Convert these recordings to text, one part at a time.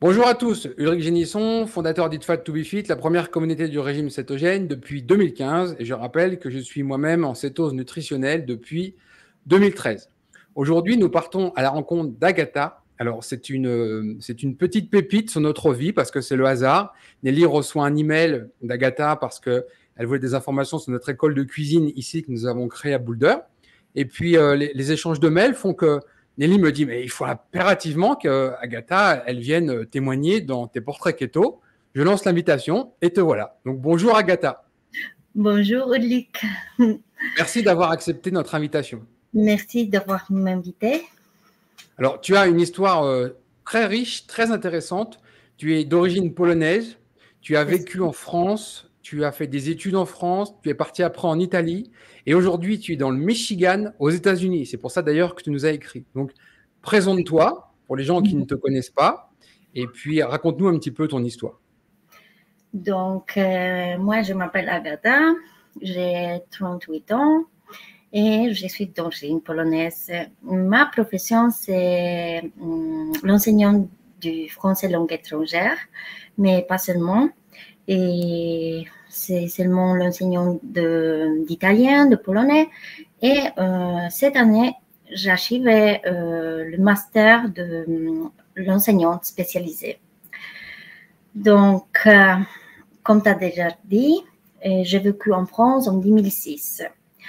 Bonjour à tous, Ulrich Génisson, fondateur d'Eat Fat to Be Fit, la première communauté du régime cétogène depuis 2015. Et je rappelle que je suis moi-même en cétose nutritionnelle depuis 2013. Aujourd'hui, nous partons à la rencontre d'Agatha. Alors, c'est une petite pépite sur notre vie parce que c'est le hasard. Nelly reçoit un email d'Agatha parce qu'elle voulait des informations sur notre école de cuisine ici que nous avons créée à Boulder. Et puis, les échanges de mails font que Nelly me dit, mais il faut impérativement qu'Agatha, elle vienne témoigner dans tes portraits keto. Je lance l'invitation et te voilà. Donc, bonjour Agatha. Bonjour Ulrich. Merci d'avoir accepté notre invitation. Merci d'avoir m'invité. Alors, tu as une histoire très riche, très intéressante. Tu es d'origine polonaise. Tu as vécu en France. Tu as fait des études en France. Tu es parti après en Italie. Et aujourd'hui, tu es dans le Michigan, aux États-Unis. C'est pour ça d'ailleurs que tu nous as écrit. Donc, présente-toi pour les gens qui ne te connaissent pas. Et puis, raconte-nous un petit peu ton histoire. Donc, moi, je m'appelle Agatha. J'ai 38 ans et je suis d'origine polonaise. Ma profession, c'est l'enseignant du français langue étrangère, mais pas seulement. Et c'est seulement l'enseignant d'italien, de polonais. Et cette année, j'ai achevé le master de l'enseignante spécialisée. Donc, comme tu as déjà dit, j'ai vécu en France en 2006.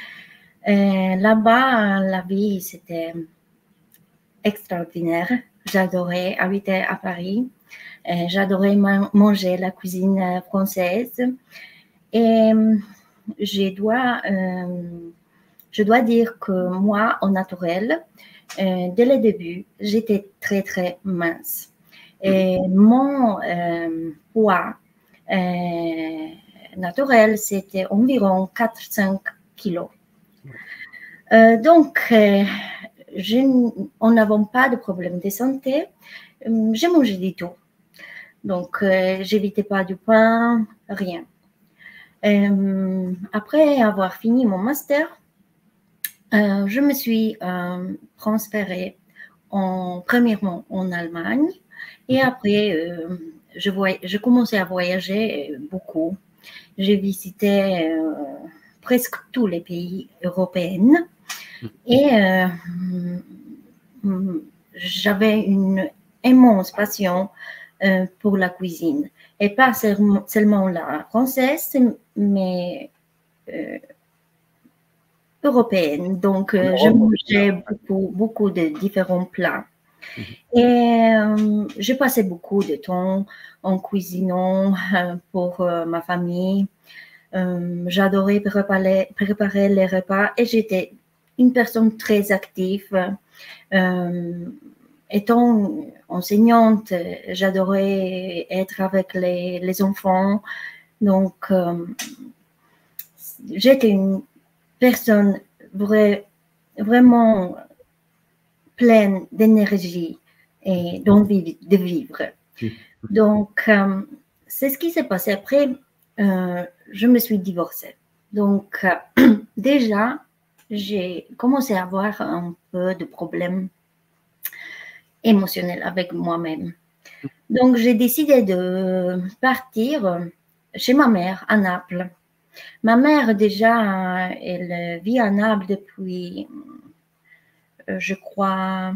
Là-bas, la vie, c'était extraordinaire. J'adorais habiter à Paris. J'adorais manger la cuisine française. Et je dois dire que moi, au naturel, dès le début, j'étais très, très mince. Et mon poids naturel, c'était environ 4-5 kilos. Donc, on n'avait pas de problème de santé. J'ai mangé du tout. Donc, j'évitais pas du pain, rien. Après avoir fini mon master, je me suis transférée premièrement en Allemagne et après, je commençais à voyager beaucoup. J'ai visité presque tous les pays européens et j'avais une immense passion pour la cuisine. Et pas seulement la française, mais européenne. Donc, je mangeais beaucoup de différents plats. Et j'ai passé beaucoup de temps en cuisinant pour ma famille. J'adorais préparer les repas et j'étais une personne très active. Étant enseignante, j'adorais être avec les enfants. Donc, j'étais une personne vraiment pleine d'énergie et d'envie de vivre. Donc, c'est ce qui s'est passé. Après, je me suis divorcée. Donc, déjà, j'ai commencé à avoir un peu de problèmes émotionnels avec moi-même. Donc, j'ai décidé de partir chez ma mère à Naples. Ma mère, déjà, elle vit à Naples depuis, je crois,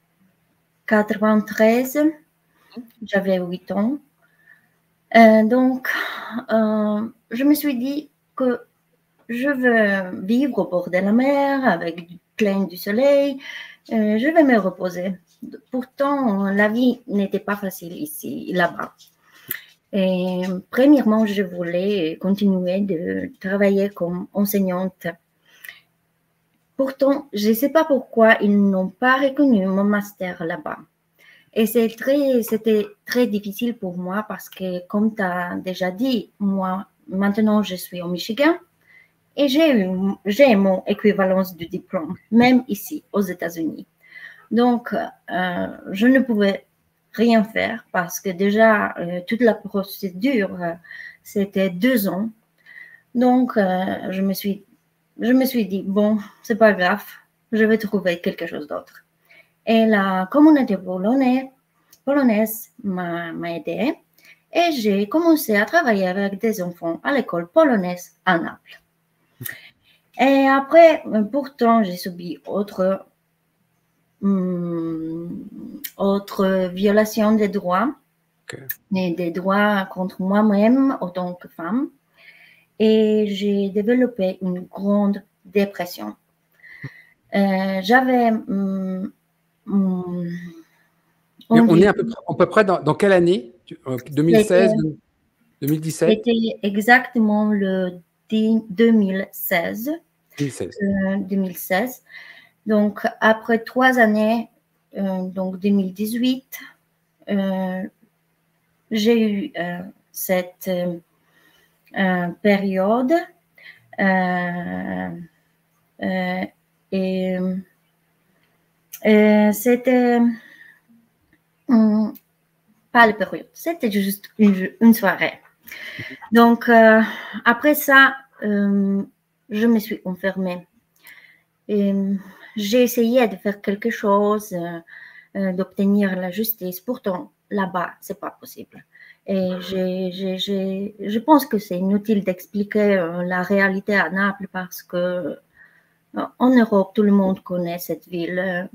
93. J'avais 8 ans. Donc, je me suis dit que je veux vivre au bord de la mer avec plein du soleil. Je vais me reposer. Pourtant, la vie n'était pas facile ici, là-bas. Et premièrement, je voulais continuer de travailler comme enseignante. Pourtant, je ne sais pas pourquoi ils n'ont pas reconnu mon master là-bas. Et c'était très difficile pour moi parce que, comme tu as déjà dit, moi, maintenant, je suis au Michigan et j'ai mon équivalence du diplôme, même ici, aux États-Unis. Donc, je ne pouvais rien faire parce que déjà, toute la procédure, c'était 2 ans. Donc, je me suis dit, bon, c'est pas grave, je vais trouver quelque chose d'autre. Et la communauté polonaise, polonaise m'a aidé et j'ai commencé à travailler avec des enfants à l'école polonaise à Naples. Et après, pourtant, j'ai subi autre violation des droits, et des droits contre moi-même en tant que femme. Et j'ai développé une grande dépression. J'avais on est à peu près dans quelle année? 2016, 2017? C'était exactement le 2016. 2016. Donc, après 3 années, donc 2018, j'ai eu cette période et c'était pas la période, c'était juste une soirée. Donc, après ça, je me suis enfermée. Et j'ai essayé de faire quelque chose, d'obtenir la justice. Pourtant, là-bas, c'est pas possible. Et je pense que c'est inutile d'expliquer la réalité à Naples parce que en Europe, tout le monde connaît cette ville.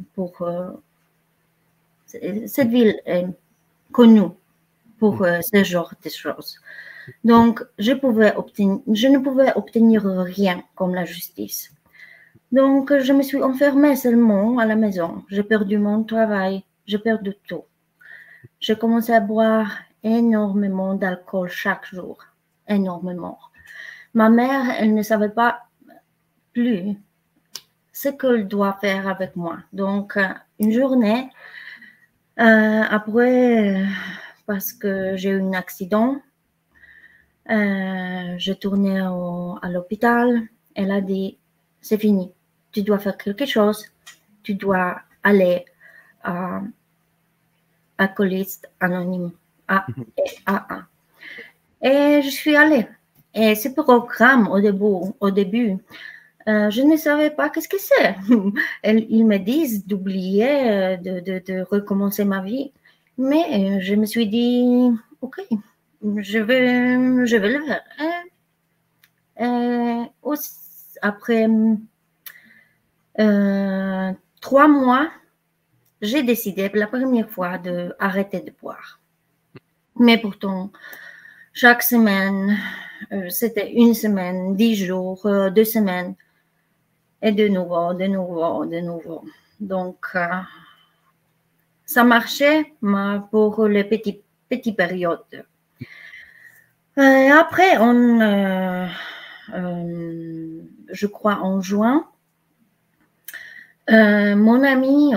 Cette ville est connue pour ce genre de choses. Donc, je ne pouvais obtenir rien comme la justice. Donc, je me suis enfermée seulement à la maison. J'ai perdu mon travail, j'ai perdu tout. J'ai commencé à boire énormément d'alcool chaque jour, énormément. Ma mère, elle ne savait pas plus ce qu'elle doit faire avec moi. Donc, une journée, après, parce que j'ai eu un accident, je tournais à l'hôpital. Elle a dit, c'est fini, tu dois faire quelque chose, tu dois aller à Alcooliste Anonyme, AA. Et je suis allée. Et ce programme, au début, je ne savais pas qu'est-ce que c'est. Ils me disent d'oublier, de recommencer ma vie. Mais je me suis dit, OK, je vais le faire. Après 3 mois, j'ai décidé pour la première fois d'arrêter de boire. Mais pourtant, chaque semaine, c'était 1 semaine, 10 jours, 2 semaines, et de nouveau. Donc, ça marchait pour les petites périodes. Après, je crois en juin, mon ami,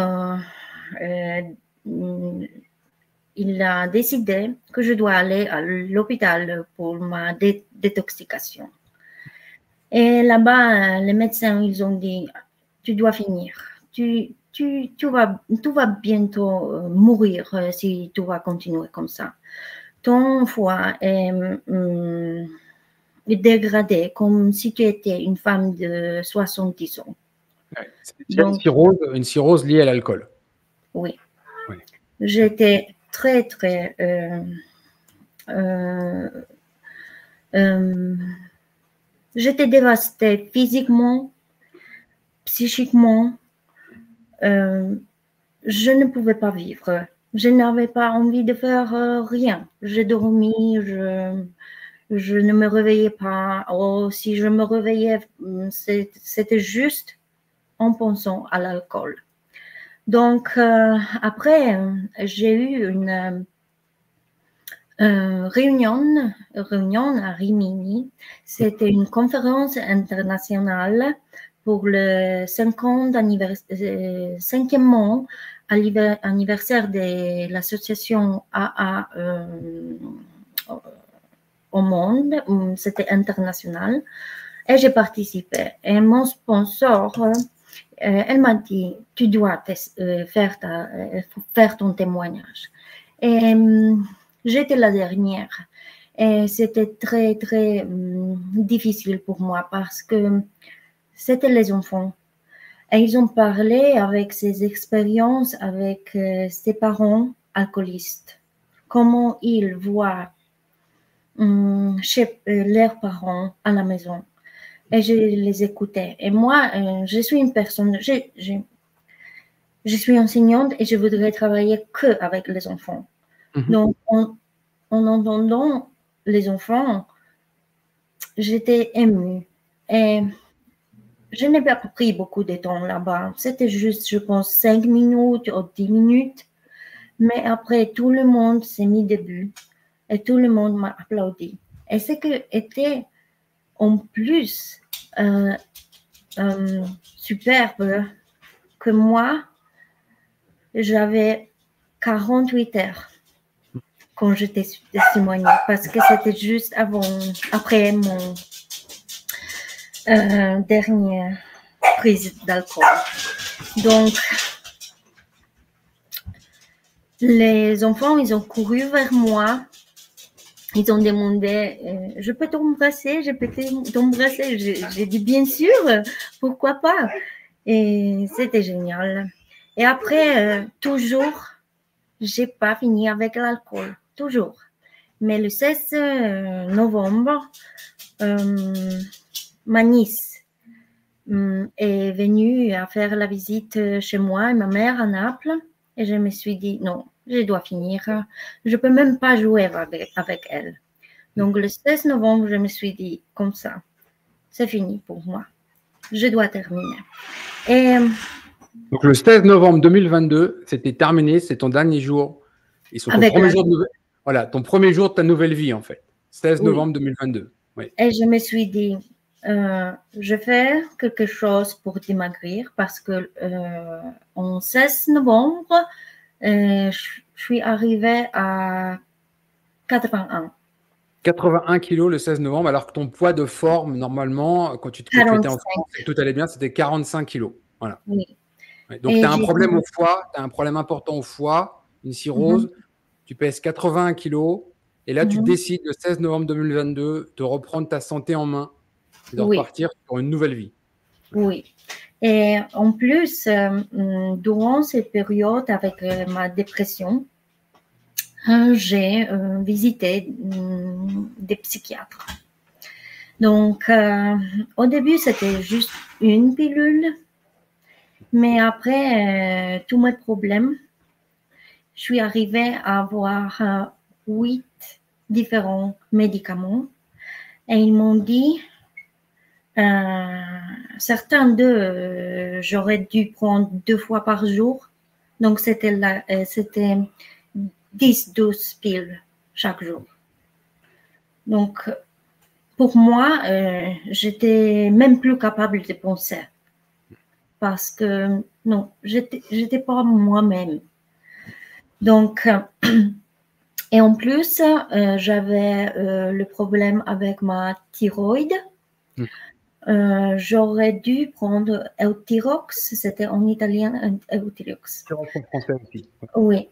il a décidé que je dois aller à l'hôpital pour ma détoxication. Et là-bas, les médecins, ils ont dit, tu dois finir. Tu vas bientôt mourir si tu vas continuer comme ça. Ton foie est dégradé comme si tu étais une femme de 70 ans. C'est une cirrhose liée à l'alcool. Oui. J'étais très, très... j'étais dévastée physiquement, psychiquement. Je ne pouvais pas vivre. Je n'avais pas envie de faire rien. J'ai dormi, je ne me réveillais pas. Si je me réveillais, c'était juste en pensant à l'alcool. Donc, après, j'ai eu une réunion à Rimini. C'était une conférence internationale pour le 5e anniversaire de l'association AA au monde. C'était international. Et j'ai participé. Et mon sponsor, elle m'a dit, tu dois faire ton témoignage. Et j'étais la dernière. Et c'était très, très difficile pour moi parce que c'était les enfants. Et ils ont parlé avec ses expériences, avec ses parents, alcoolistes, comment ils voient chez leurs parents à la maison. Et je les écoutais. Et moi, je suis une personne, je suis enseignante et je voudrais travailler que avec les enfants. Donc, en entendant les enfants, j'étais émue. Et je n'ai pas pris beaucoup de temps là-bas. C'était juste, je pense, 5 minutes ou 10 minutes. Mais après, tout le monde s'est mis debout et tout le monde m'a applaudi. Et ce qui était en plus superbe, que moi, j'avais 48 heures quand j'étais témoignée, parce que c'était juste après mon dernière prise d'alcool. Donc, les enfants, ils ont couru vers moi. Ils ont demandé, je peux t'embrasser, je peux t'embrasser. J'ai dit, bien sûr, pourquoi pas. Et c'était génial. Et après, toujours, j'ai pas fini avec l'alcool, toujours. Mais le 16 novembre, ma nièce est venue à faire la visite chez moi et ma mère à Naples. Et je me suis dit, non, je dois finir. Je peux même pas jouer avec elle. Donc, le 16 novembre, je me suis dit, comme ça, c'est fini pour moi. Je dois terminer. Et donc, le 16 novembre 2022, c'était terminé, c'est ton dernier jour. Et ton premier jour voilà, ton premier jour de ta nouvelle vie, en fait. 16 novembre 2022. Oui. Et je me suis dit, je fais quelque chose pour démaigrir parce que en 16 novembre, je suis arrivée à 81. 81 kilos le 16 novembre, alors que ton poids de forme, normalement, quand tu étais en France et tout allait bien, c'était 45 kilos. Voilà. Oui. Ouais, donc, tu as un problème au foie, tu as un problème important au foie, une cirrhose, tu pèses 81 kilos, et là, tu décides le 16 novembre 2022 de reprendre ta santé en main et de repartir pour une nouvelle vie. Oui. Et en plus, durant cette période avec ma dépression, j'ai visité des psychiatres. Donc, au début, c'était juste une pilule, mais après tous mes problèmes, je suis arrivée à avoir 8 différents médicaments et ils m'ont dit, certains d'eux, j'aurais dû prendre 2 fois par jour, donc c'était 10-12 piles chaque jour. Donc, pour moi, j'étais même plus capable de penser parce que non, j'étais pas moi-même. Donc, et en plus, j'avais le problème avec ma thyroïde. J'aurais dû prendre Euthyrox, c'était en italien Euthyrox. C'est en français aussi. Oui.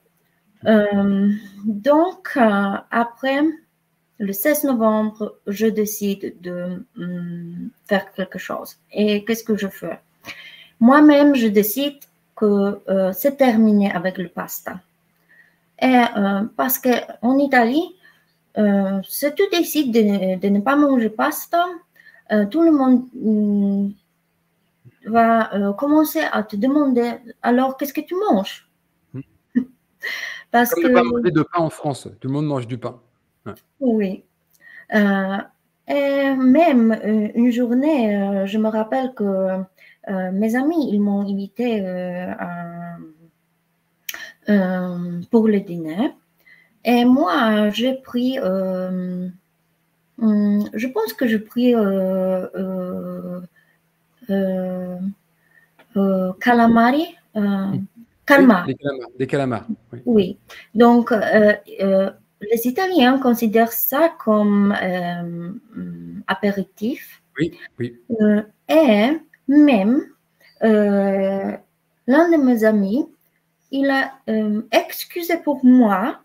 Donc, après, le 16 novembre, je décide de faire quelque chose. Et qu'est-ce que je fais? Moi-même, je décide que c'est terminé avec le pasta. Et parce qu'en Italie, si tu décides de ne pas manger pasta, tout le monde va commencer à te demander alors qu'est-ce que tu manges? Parce Comme ne pas manger de pain en France, tout le monde mange du pain. Ouais. Oui. Et même une journée, je me rappelle que mes amis, ils m'ont invité pour le dîner. Et moi, j'ai pris, je pense que j'ai pris calamari, calmar. Des calamars. Oui. Oui. Donc, les Italiens considèrent ça comme apéritif. Oui, oui. Et même, l'un de mes amis, il a excusé pour moi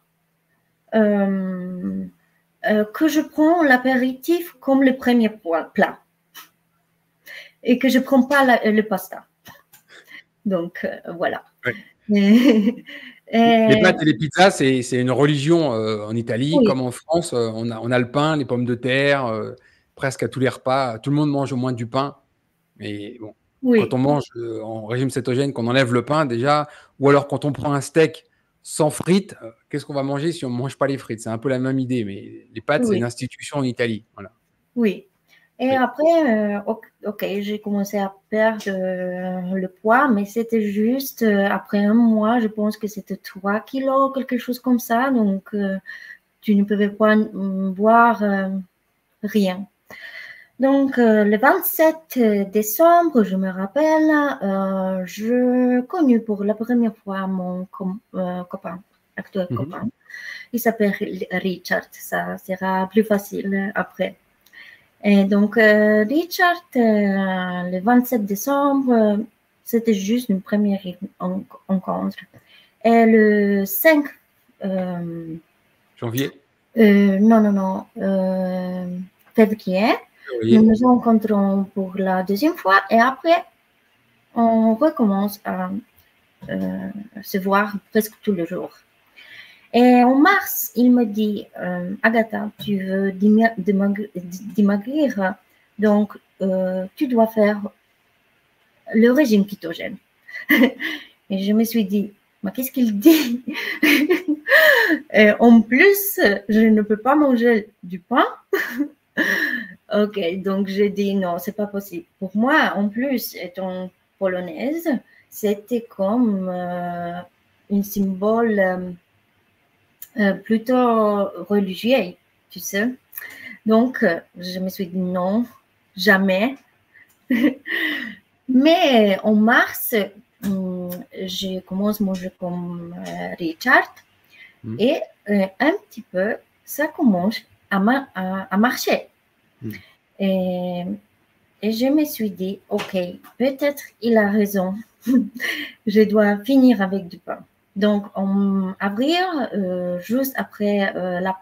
que je prends l'apéritif comme le premier plat et que je ne prends pas le pasta. Donc, voilà. Oui. Les pâtes et les pizzas, c'est une religion en Italie, Oui, comme en France. On a le pain, les pommes de terre, presque à tous les repas. Tout le monde mange au moins du pain. Mais bon, quand oui, on mange en régime cétogène, qu'on enlève le pain déjà, ou alors quand on prend un steak sans frites, qu'est-ce qu'on va manger si on ne mange pas les frites? C'est un peu la même idée, mais les pâtes, c'est une oui, institution en Italie. Voilà. oui. Et Oui. après, ok, j'ai commencé à perdre le poids, mais c'était juste après un mois, je pense que c'était 3 kilos, quelque chose comme ça. Donc, tu ne pouvais pas boire rien. Donc, le 27 décembre, je me rappelle, je connus pour la première fois mon copain, actuel Mhm. copain. Il s'appelle Richard, ça sera plus facile après. Et donc, Richard, le 27 décembre, c'était juste une première rencontre. Et le 5, Janvier, non, février, nous février. nous rencontrons pour la deuxième fois et après, on recommence à se voir presque tous les jours. Et en mars, il me dit, Agatha, tu veux démaigrir, donc tu dois faire le régime ketogène. Et je me suis dit, mais qu'est-ce qu'il dit? Et en plus, je ne peux pas manger du pain. Ok, donc j'ai dit non, c'est pas possible. Pour moi, en plus, étant polonaise, c'était comme un symbole plutôt religieux, tu sais. Donc, je me suis dit non, jamais. Mais en mars, je commence à manger comme Richard Mhm. et un petit peu, ça commence à marcher. Mhm. Et, et je me suis dit, ok, peut-être il a raison, je dois finir avec du pain. Donc en avril, juste après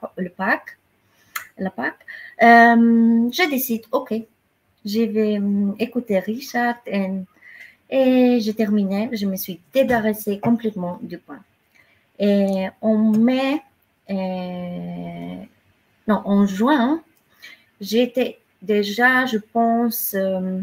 la Pâques, je décide, ok, je vais écouter Richard et j'ai terminé, je me suis débarrassée complètement du pain. Et non, en juin, j'étais déjà, je pense,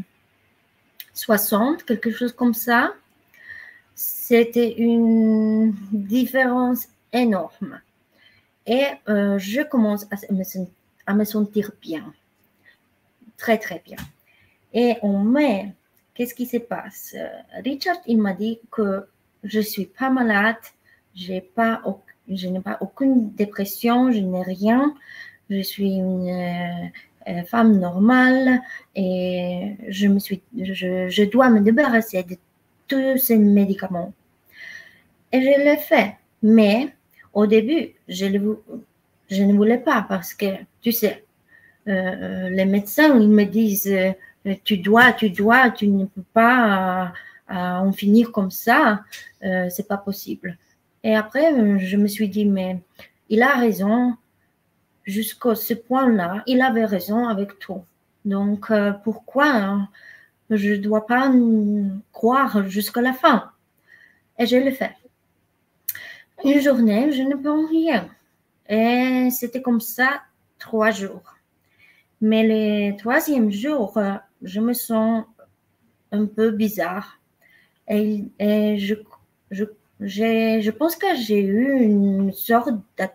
60, quelque chose comme ça. C'était une différence énorme. Et je commence à me sentir bien, très, très bien. Et en mai, qu'est-ce qui se passe? Richard, il m'a dit que je ne suis pas malade, je n'ai pas aucune dépression, je n'ai rien. Je suis une femme normale et je dois me débarrasser de tous ces médicaments. Et je l'ai fait. Mais au début, je ne voulais pas parce que, tu sais, les médecins, ils me disent, tu ne peux pas en finir comme ça, c'est pas possible. Et après, je me suis dit, mais il a raison, jusqu'à ce point-là, il avait raison avec tout. Donc, pourquoi je ne dois pas croire jusqu'à la fin? Et je le fais. Une journée, je ne prends rien. Et c'était comme ça 3 jours. Mais le troisième jour, je me sens un peu bizarre. Et je pense que j'ai eu une sorte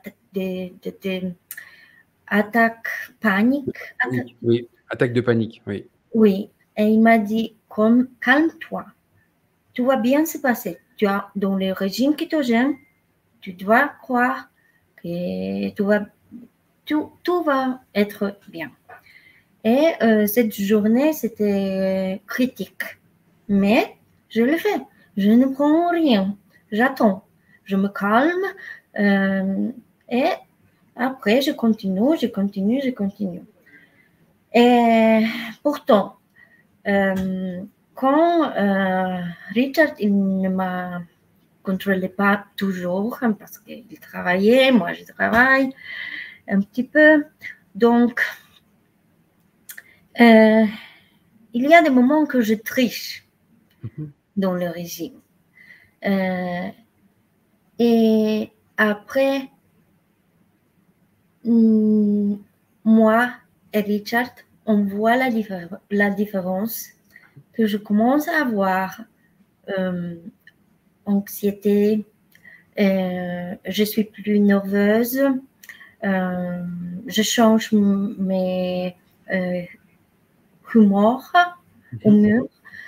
d'attaque panique. Panique, oui. Attaque de panique, oui. Oui. Et il m'a dit, calme-toi. Tout va bien se passer. Tu as dans le régime kétogène, tu dois croire que tout va être bien. Et cette journée, c'était critique. Mais je le fais. Je ne prends rien. J'attends. Je me calme. Et après, je continue. Et pourtant, quand Richard, il ne m'a contrôlé pas toujours parce qu'il travaillait, moi je travaille un petit peu. Donc, il y a des moments que je triche Mhm. dans le régime. Et après, moi et Richard, on voit la différence que je commence à avoir anxiété, je suis plus nerveuse, je change mes humeurs au mieux.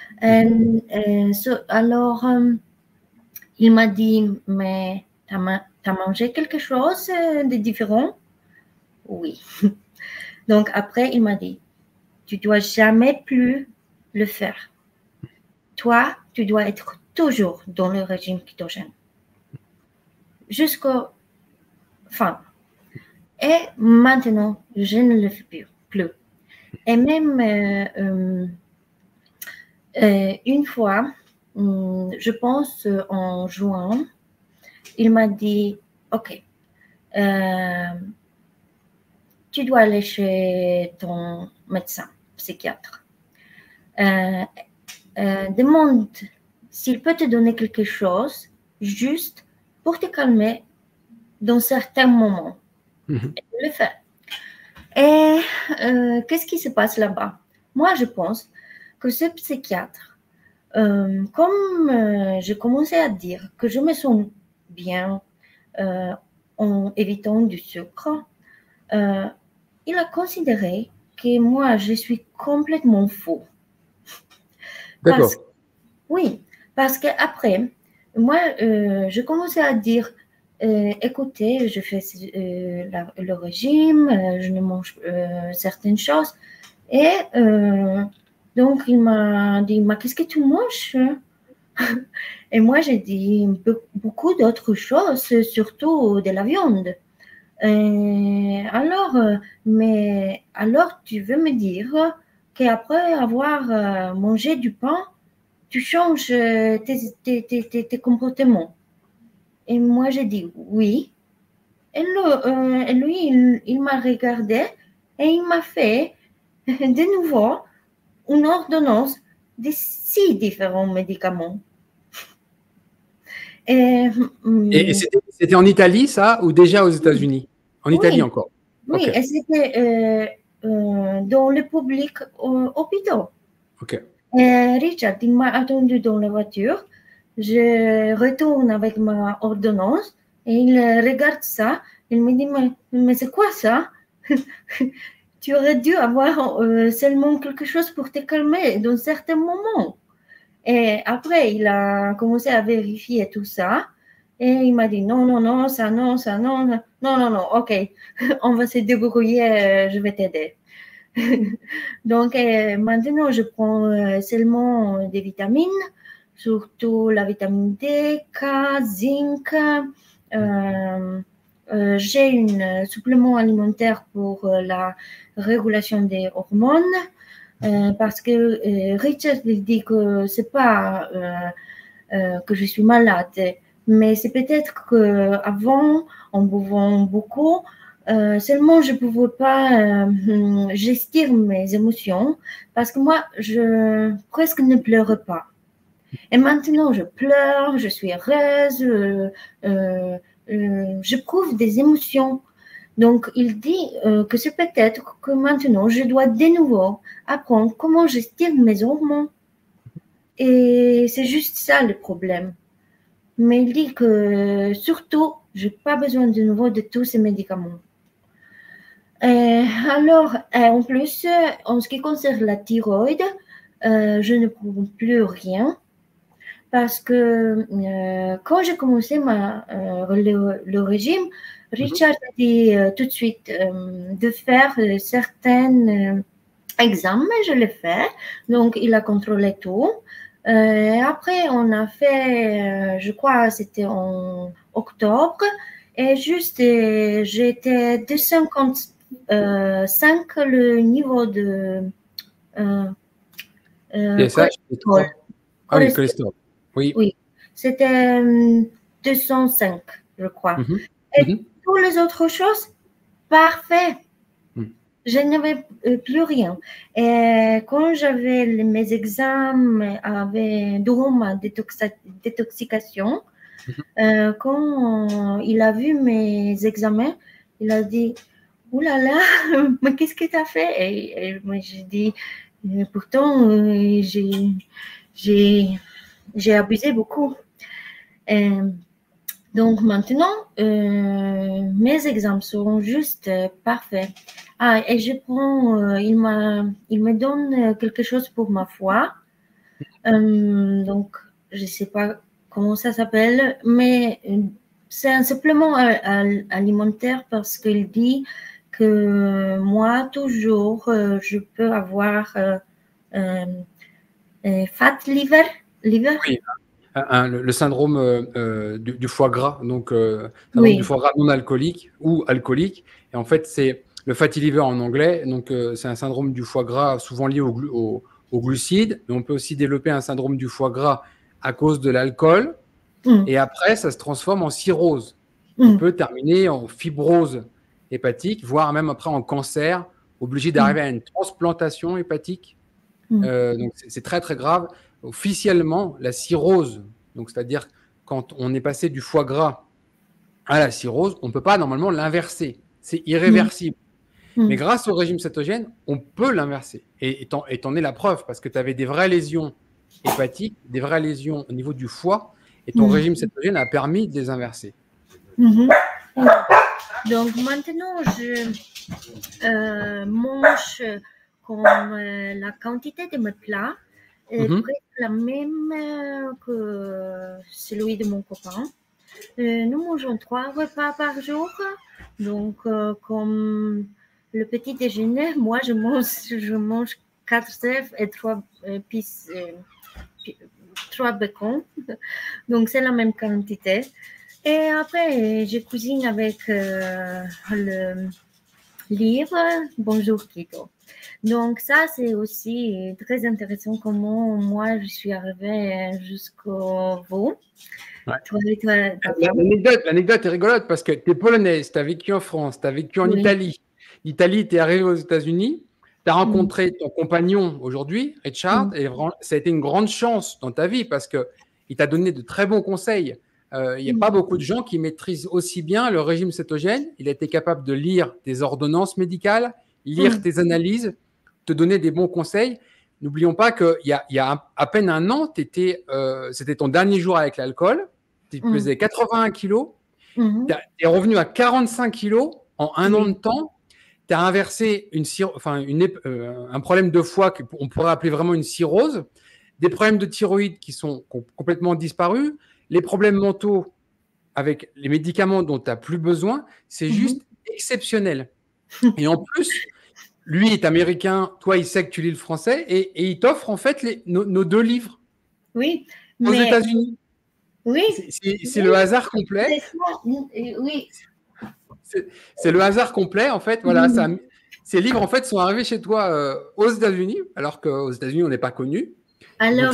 Alors, il m'a dit, mais t'as mangé quelque chose de différent? Oui. Donc après, il m'a dit, tu dois jamais plus le faire. Toi, tu dois être toujours dans le régime kétogène. Jusqu'au fin. Et maintenant, je ne le fais plus. Et même une fois, je pense en juin, il m'a dit, OK, tu dois aller chez ton médecin, psychiatre. Demande s'il peut te donner quelque chose juste pour te calmer dans certains moments. Et je le fais. Et qu'est-ce qui se passe là-bas? Moi, je pense que ce psychiatre, comme j'ai commencé à dire que je me sens bien en évitant du sucre, il a considéré que moi, je suis complètement fou. D'accord. Oui, parce qu'après, moi, je commençais à dire, écoutez, je fais le régime, je ne mange certaines choses. Et donc, il m'a dit, mais qu'est-ce que tu manges? Et moi, j'ai dit beaucoup d'autres choses, surtout de la viande. Mais alors, tu veux me dire qu'après avoir mangé du pain, tu changes tes comportements? Et moi, j'ai dit oui. Et lui, il m'a regardé et il m'a fait de nouveau une ordonnance de 6 différents médicaments. Et c'était en Italie, ça, ou déjà aux États-Unis? En Italie encore. Oui, Okay. et c'était dans le public hôpital. Ok. Richard, il m'a attendu dans la voiture. Je retourne avec ma ordonnance et il regarde ça. Il me dit, mais c'est quoi ça? Tu aurais dû avoir seulement quelque chose pour te calmer dans certains moments. Et après, il a commencé à vérifier tout ça. Et il m'a dit, non, ça, non, non, ok, on va se débrouiller, je vais t'aider. Donc, maintenant, je prends seulement des vitamines, surtout la vitamine D, K, zinc. J'ai un supplément alimentaire pour la régulation des hormones. Parce que Richard dit que c'est pas que je suis malade, mais c'est peut-être qu'avant, en buvant beaucoup, seulement je ne pouvais pas gestir mes émotions parce que moi, je presque ne pleure pas. Et maintenant, je pleure, je suis heureuse, j'éprouve des émotions. Donc, il dit que c'est peut-être que maintenant, je dois de nouveau apprendre comment gestir mes hormones. Et c'est juste ça le problème. Mais il dit que surtout, je n'ai pas besoin de nouveau de tous ces médicaments. Alors, en plus, en ce qui concerne la thyroïde, je ne prends plus rien. Parce que quand j'ai commencé le régime, Richard a dit tout de suite de faire certains examens, je l'ai fait. Donc, il a contrôlé tout. Après, on a fait, je crois, c'était en octobre. Et juste, j'étais de 55 le niveau de PSH, cholestérol. Ah oui, cholestérol. Oui. Oui, c'était 205, je crois. Et toutes les autres choses, parfait. Je n'avais plus rien. Et quand j'avais mes examens durant ma détoxication, Quand il a vu mes examens, il a dit, ouh là là, mais qu'est-ce que tu as fait? Et moi, j'ai dit, pourtant, j'ai abusé beaucoup. Donc maintenant, mes examens sont juste parfaits. Ah, et je prends, il me donne quelque chose pour ma foi. Donc, je ne sais pas comment ça s'appelle, mais c'est un supplément alimentaire parce qu'il dit que moi, toujours, je peux avoir fat liver. Oui, le syndrome du foie gras, donc syndrome du Oui. foie gras non alcoolique ou alcoolique. Et en fait, c'est le fatty liver en anglais. Donc, c'est un syndrome du foie gras souvent lié aux glucides. Mais on peut aussi développer un syndrome du foie gras à cause de l'alcool. Et après, ça se transforme en cirrhose, qui peut terminer en fibrose hépatique, voire même après en cancer, obligé d'arriver à une transplantation hépatique. Donc, c'est très, très grave. Officiellement, la cirrhose, donc c'est-à-dire quand on est passé du foie gras à la cirrhose, on ne peut pas normalement l'inverser. C'est irréversible. Mais grâce au régime cétogène, on peut l'inverser. Et t'en es la preuve, parce que tu avais des vraies lésions hépatiques, des vraies lésions au niveau du foie, et ton régime cétogène a permis de les inverser. Donc maintenant, je mange comme la quantité de mes plats est presque la même que celui de mon copain. Nous mangeons 3 repas par jour. Donc, comme le petit déjeuner, moi, je mange 4 œufs et 3 bacon. Donc, c'est la même quantité. Et après, je cuisine avec le livre Bonjour Keto. Donc, ça, c'est aussi très intéressant comment moi, je suis arrivée jusqu'au bout. Ouais. L'anecdote est rigolote parce que tu es polonaise, tu as vécu en France, tu as vécu en Italie. L'Italie, tu es arrivé aux États-Unis, tu as rencontré ton compagnon aujourd'hui, Richard, et ça a été une grande chance dans ta vie parce qu'il t'a donné de très bons conseils. Il n'y a pas beaucoup de gens qui maîtrisent aussi bien le régime cétogène. Il a été capable de lire tes ordonnances médicales, lire tes analyses, te donner des bons conseils. N'oublions pas qu'il y a à peine un an, c'était ton dernier jour avec l'alcool. Tu pesais 81 kilos, tu es revenu à 45 kilos en un an de temps. Tu as inversé un problème de foie qu'on pourrait appeler vraiment une cirrhose, des problèmes de thyroïde qui sont complètement disparus, les problèmes mentaux avec les médicaments dont tu n'as plus besoin. C'est juste exceptionnel. Et en plus, lui est américain, toi, il sait que tu lis le français et il t'offre en fait nos 2 livres aux États-Unis. Oui. C'est le hasard complet. Oui. C'est le hasard complet, en fait. Voilà, ces livres, en fait, sont arrivés chez toi aux États-Unis, alors qu'aux États-Unis, on n'est pas connu. Alors,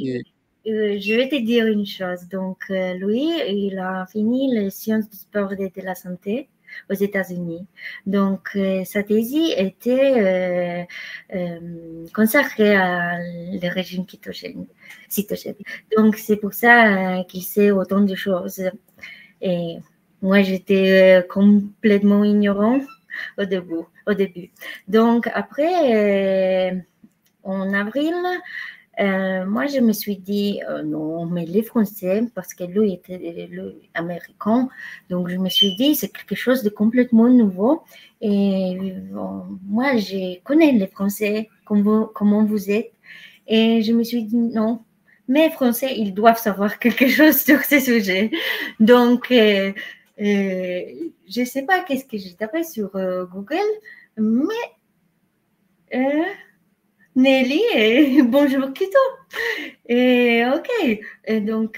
je vais te dire une chose. Donc, lui, il a fini les sciences du sport et de la santé aux États-Unis. Donc, sa thèse était consacrée à le régime cétogène. Donc, c'est pour ça qu'il sait autant de choses. Et moi, j'étais complètement ignorant au début. Donc, après, en avril, moi, je me suis dit, non, mais les Français, parce que lui était américain, donc je me suis dit, c'est quelque chose de complètement nouveau. Et moi, je connais les Français, comment vous êtes. Et je me suis dit, non, mais Français, ils doivent savoir quelque chose sur ce sujet. Donc, je ne sais pas qu'est-ce que j'ai tapé sur Google, mais Nelly et bonjour Keto. Et ok, et donc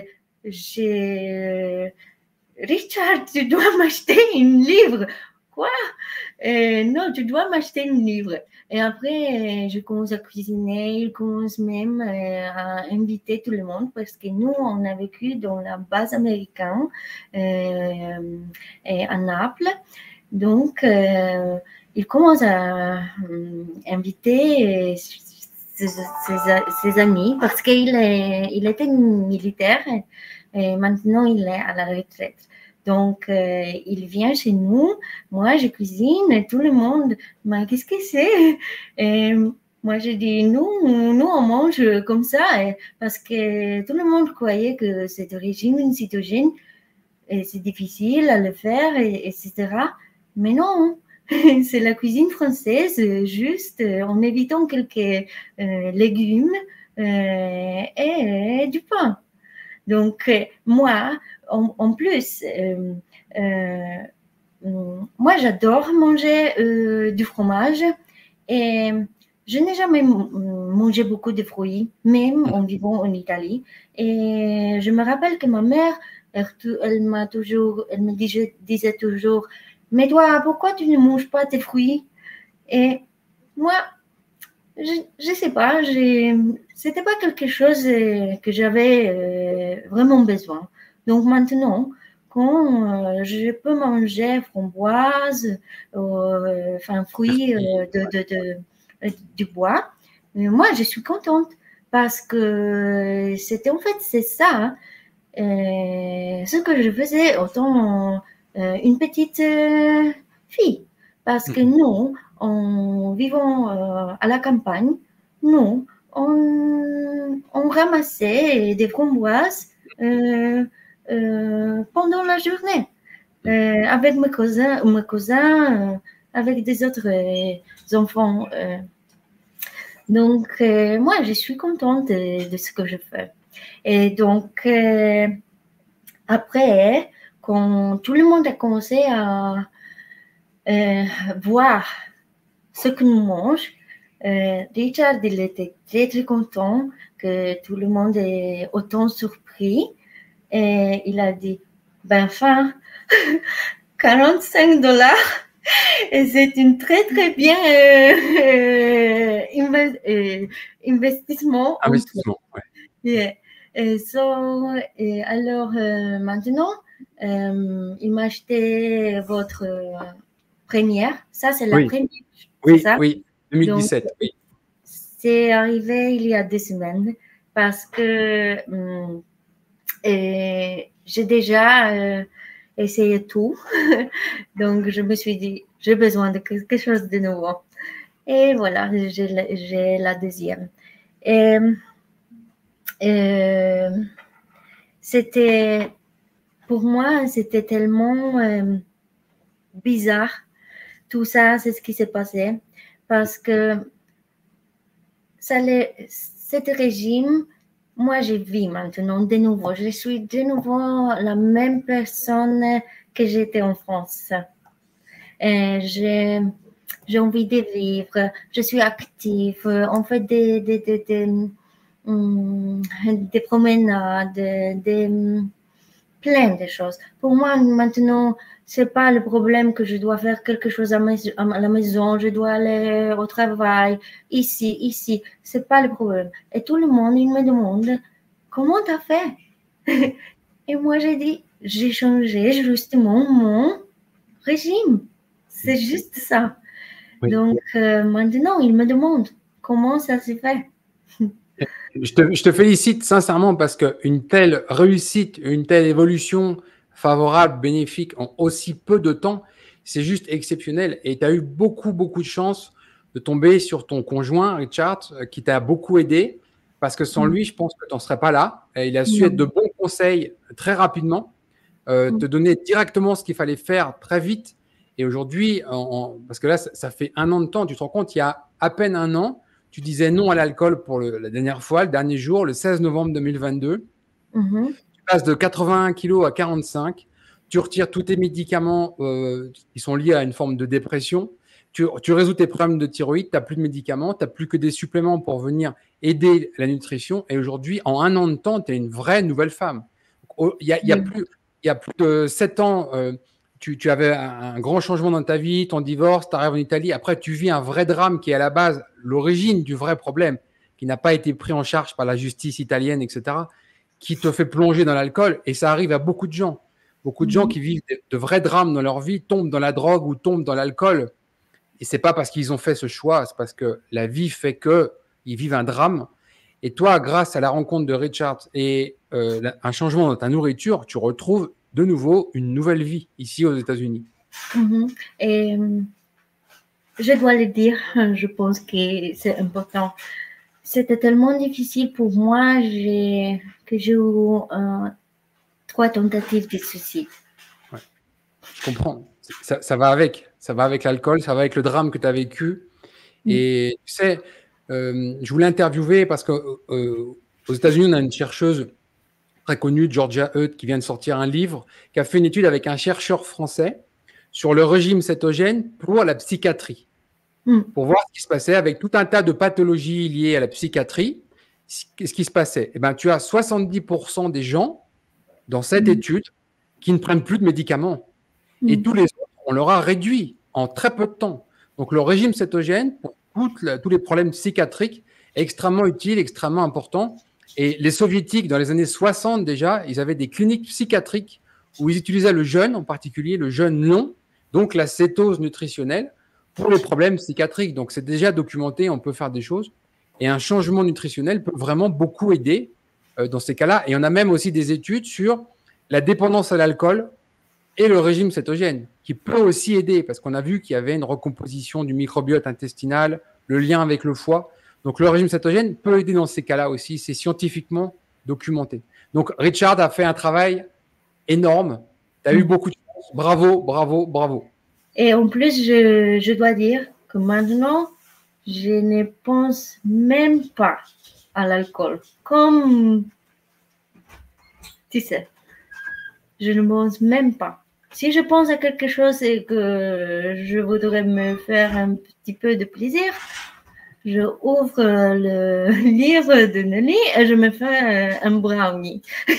Richard, tu dois m'acheter un livre. Quoi? Non, tu dois m'acheter un livre. Et après, je commence à cuisiner, je commence même à inviter tout le monde parce que nous, on a vécu dans la base américaine à Naples. Donc, il commence à inviter ses amis parce qu'il était militaire Et maintenant, il est à la retraite. Donc, il vient chez nous. Moi, je cuisine et tout le monde, mais qu'est-ce que c'est? Et moi, je dis, nous, on mange comme ça parce que tout le monde croyait que cette régime cétogène, c'est difficile à le faire, etc. Mais non, c'est la cuisine française, juste en évitant quelques légumes et du pain. Donc, moi, en plus, moi, j'adore manger du fromage et je n'ai jamais mangé beaucoup de fruits, même en vivant en Italie. Et je me rappelle que ma mère, elle me disait toujours, mais toi, pourquoi tu ne manges pas tes fruits? Et moi, je sais pas, c'était pas quelque chose que j'avais vraiment besoin. Donc maintenant, quand je peux manger framboise, enfin fruits du bois, moi je suis contente parce que c'était en fait c'est ça ce que je faisais autant une petite fille parce que nous en vivant à la campagne, nous on ramassait des framboises pendant la journée avec mes cousins avec des autres enfants. Donc, moi, je suis contente de ce que je fais. Et donc, après, quand tout le monde a commencé à voir ce que nous mangeons, Richard, il était très, très content que tout le monde est autant surpris. Et il a dit, ben, enfin, $45. Et c'est une très, très bien investissement. Investissement, ouais. Yeah. Alors, maintenant, il m'a acheté votre première. Ça, c'est la première. Oui, ça? Oui, 2017. Donc, oui. C'est arrivé il y a 2 semaines parce que j'ai déjà essayé tout. Donc, je me suis dit, j'ai besoin de quelque chose de nouveau. Et voilà, j'ai la deuxième. Et c'était, pour moi, c'était tellement bizarre. Tout ça, c'est ce qui s'est passé. Parce que cet régime, moi, je vis maintenant de nouveau. Je suis de nouveau la même personne que j'étais en France. J'ai envie de vivre, je suis active, on fait des promenades, plein de choses. Pour moi, maintenant, c'est pas le problème que je dois faire quelque chose à la maison, je dois aller au travail, ici. C'est pas le problème. Et tout le monde, il me demande, comment t'as fait? Et moi, j'ai dit, j'ai changé justement mon régime. C'est juste ça. Oui. Donc, maintenant, il me demande comment ça s'est fait. Je te félicite sincèrement parce qu'une telle réussite, une telle évolution favorable, bénéfique en aussi peu de temps, c'est juste exceptionnel. Et tu as eu beaucoup, beaucoup de chance de tomber sur ton conjoint, Richard, qui t'a beaucoup aidé parce que sans lui, je pense que tu n'en serais pas là. Et il a su être de bons conseils très rapidement, te donner directement ce qu'il fallait faire très vite. Et aujourd'hui, parce que là, ça fait 1 an de temps, tu te rends compte, il y a à peine 1 an, tu disais non à l'alcool pour la dernière fois, le dernier jour, le 16 novembre 2022. Tu passes de 81 kilos à 45. Tu retires tous tes médicaments qui sont liés à une forme de dépression. Tu résous tes problèmes de thyroïde, tu n'as plus de médicaments, tu n'as plus que des suppléments pour venir aider la nutrition. Et aujourd'hui, en 1 an de temps, tu es une vraie nouvelle femme. Il y a plus de 7 ans, tu avais un grand changement dans ta vie, ton divorce, tu arrives en Italie. Après, tu vis un vrai drame qui est à la base l'origine du vrai problème, qui n'a pas été pris en charge par la justice italienne, etc., qui te fait plonger dans l'alcool. Et ça arrive à beaucoup de gens. Beaucoup de gens qui vivent de vrais drames dans leur vie tombent dans la drogue ou tombent dans l'alcool. Et ce n'est pas parce qu'ils ont fait ce choix, c'est parce que la vie fait qu'ils vivent un drame. Et toi, grâce à la rencontre de Richard et un changement dans ta nourriture, tu retrouves de nouveau une nouvelle vie ici aux États-Unis. Et je dois le dire, je pense que c'est important. C'était tellement difficile pour moi que j'ai eu 3 tentatives de suicide. Ouais. Je comprends. Ça va avec. Ça va avec l'alcool, ça va avec le drame que tu as vécu. Et tu sais, je voulais interviewer parce qu'aux États-Unis, on a une chercheuse très connue, Georgia Heut, qui vient de sortir un livre, qui a fait une étude avec un chercheur français sur le régime cétogène pour la psychiatrie, pour voir ce qui se passait avec tout un tas de pathologies liées à la psychiatrie. Qu'est-ce qui se passait? Eh ben, tu as 70% des gens dans cette étude qui ne prennent plus de médicaments. Et tous les autres, on leur a réduit en très peu de temps. Donc, le régime cétogène, pour tous les problèmes psychiatriques, est extrêmement utile, extrêmement important. Et les soviétiques, dans les années 60 déjà, ils avaient des cliniques psychiatriques où ils utilisaient le jeûne, en particulier le jeûne long, donc la cétose nutritionnelle, pour les problèmes psychiatriques. Donc, c'est déjà documenté, on peut faire des choses. Et un changement nutritionnel peut vraiment beaucoup aider dans ces cas-là. Et on a même aussi des études sur la dépendance à l'alcool et le régime cétogène, qui peut aussi aider, parce qu'on a vu qu'il y avait une recomposition du microbiote intestinal, le lien avec le foie. Donc, le régime cétogène peut aider dans ces cas-là aussi. C'est scientifiquement documenté. Donc, Richard a fait un travail énorme. Tu as eu beaucoup de chance. Bravo, bravo, bravo. Et en plus, je dois dire que maintenant, je ne pense même pas à l'alcool. Comme, tu sais, je ne pense même pas. Si je pense à quelque chose et que je voudrais me faire un petit peu de plaisir, je ouvre le livre de Nelly et je me fais un brownie.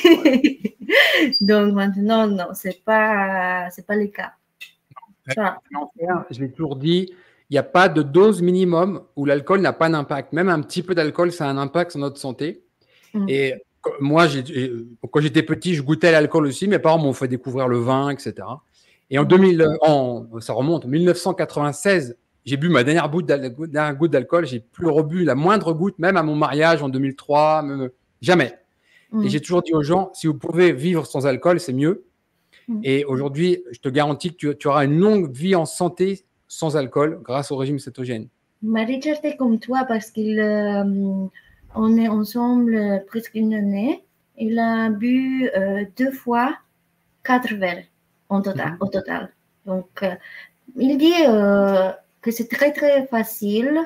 Donc maintenant, non, c'est pas le cas. Je l'ai toujours dit, il n'y a pas de dose minimum où l'alcool n'a pas d'impact. Même un petit peu d'alcool, ça a un impact sur notre santé. Et moi, quand j'étais petit, je goûtais l'alcool aussi. Mes parents m'ont fait découvrir le vin, etc. Et ça remonte, en 1996, j'ai bu ma dernière goutte d'alcool. J'ai plus rebu la moindre goutte, même à mon mariage en 2003, jamais. Et j'ai toujours dit aux gens, si vous pouvez vivre sans alcool, c'est mieux. Et aujourd'hui, je te garantis que tu auras une longue vie en santé sans alcool grâce au régime cétogène. Richard est comme toi parce qu'on est ensemble presque une année. Il a bu 2 fois 4 verres au total. Donc, il dit que c'est très, très facile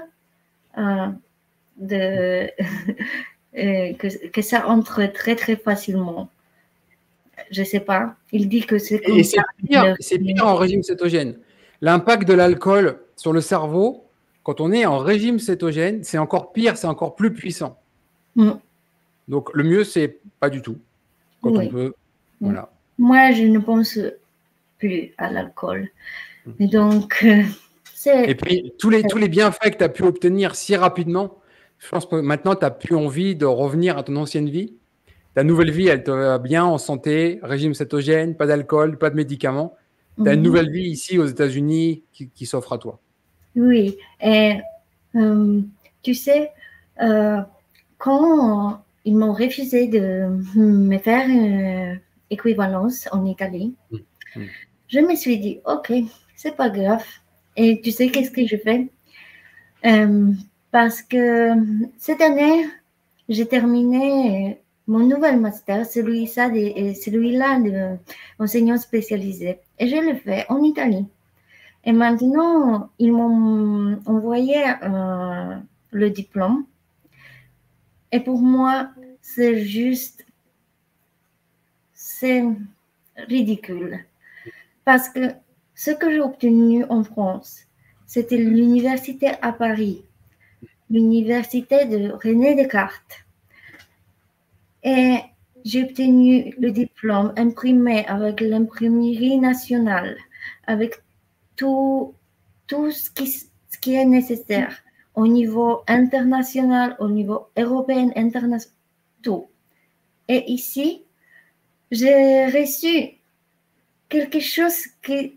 que ça entre très, très facilement. Je ne sais pas. Il dit que c'est comme ça. C'est pire en régime cétogène. L'impact de l'alcool sur le cerveau, quand on est en régime cétogène, c'est encore pire, c'est encore plus puissant. Donc, le mieux, c'est pas du tout. Quand on peut, voilà. Moi, je ne pense plus à l'alcool. Et donc, et puis, tous les bienfaits que tu as pu obtenir si rapidement, je pense que maintenant, tu n'as plus envie de revenir à ton ancienne vie. Ta nouvelle vie, elle te va bien en santé, régime cétogène, pas d'alcool, pas de médicaments. Tu as une nouvelle vie ici aux États-Unis qui s'offre à toi. Oui, et tu sais, quand ils m'ont refusé de me faire une équivalence en Italie, je me suis dit, ok, c'est pas grave. Et tu sais qu'est-ce que je fais? Parce que cette année, j'ai terminé mon nouvel master, celui-là d'enseignant spécialisé. Et je le fais en Italie. Et maintenant, ils m'ont envoyé le diplôme. Et pour moi, c'est ridicule. Parce que ce que j'ai obtenu en France, c'était l'université à Paris, l'université de René Descartes. Et j'ai obtenu le diplôme imprimé avec l'imprimerie nationale, avec tout ce qui est nécessaire au niveau international, au niveau européen, international, tout. Et ici, j'ai reçu quelque chose que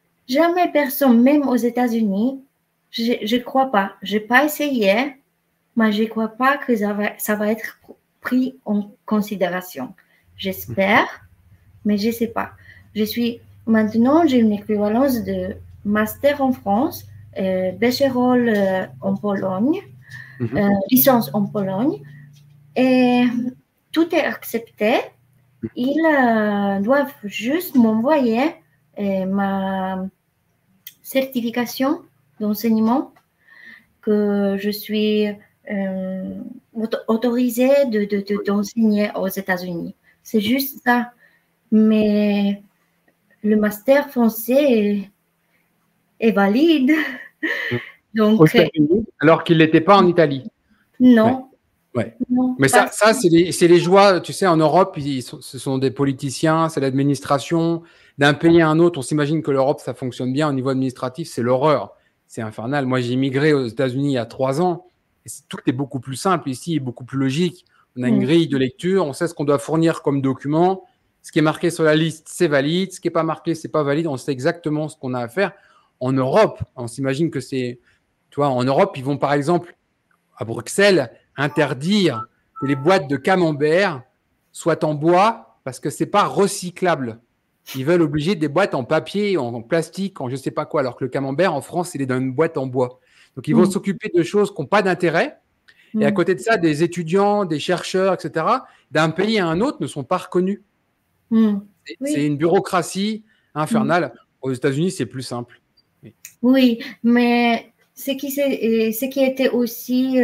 jamais personne, même aux États-Unis, je ne crois pas, je n'ai pas essayé, mais je ne crois pas que ça va être pris en considération. J'espère, mais je ne sais pas. Maintenant, j'ai une équivalence de master en France, bachelor en Pologne, licence en Pologne, et tout est accepté. Ils doivent juste m'envoyer ma certification d'enseignement que je suis autorisée d'enseigner aux États-Unis. C'est juste ça. Mais le master français est valide. Donc, aux États-Unis, alors qu'il n'était pas en Italie. Non. Ouais. Non, mais ça c'est les joies, tu sais, en Europe, ce sont des politiciens, c'est l'administration. D'un pays à un autre, on s'imagine que l'Europe, ça fonctionne bien au niveau administratif, c'est l'horreur. C'est infernal. Moi, j'ai immigré aux États-Unis il y a 3 ans. Et tout est beaucoup plus simple ici, beaucoup plus logique. On a une grille de lecture, on sait ce qu'on doit fournir comme document. Ce qui est marqué sur la liste, c'est valide. Ce qui n'est pas marqué, c'est pas valide. On sait exactement ce qu'on a à faire. En Europe, on s'imagine que c'est… Tu vois, en Europe, ils vont par exemple à Bruxelles interdire que les boîtes de camembert soient en bois parce que c'est pas recyclable. Ils veulent obliger des boîtes en papier, en plastique, en je sais pas quoi, alors que le camembert en France, il est dans une boîte en bois. Donc ils vont s'occuper de choses qui n'ont pas d'intérêt. Et à côté de ça, des étudiants, des chercheurs, etc., d'un pays à un autre ne sont pas reconnus. C'est une bureaucratie infernale. Aux États-Unis, c'est plus simple. Oui, mais ce qui était aussi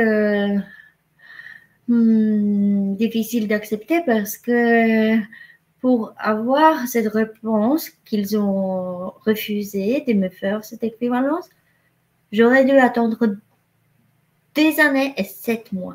difficile d'accepter parce que pour avoir cette réponse qu'ils ont refusé de me faire cette équivalence, j'aurais dû attendre des années et 7 mois.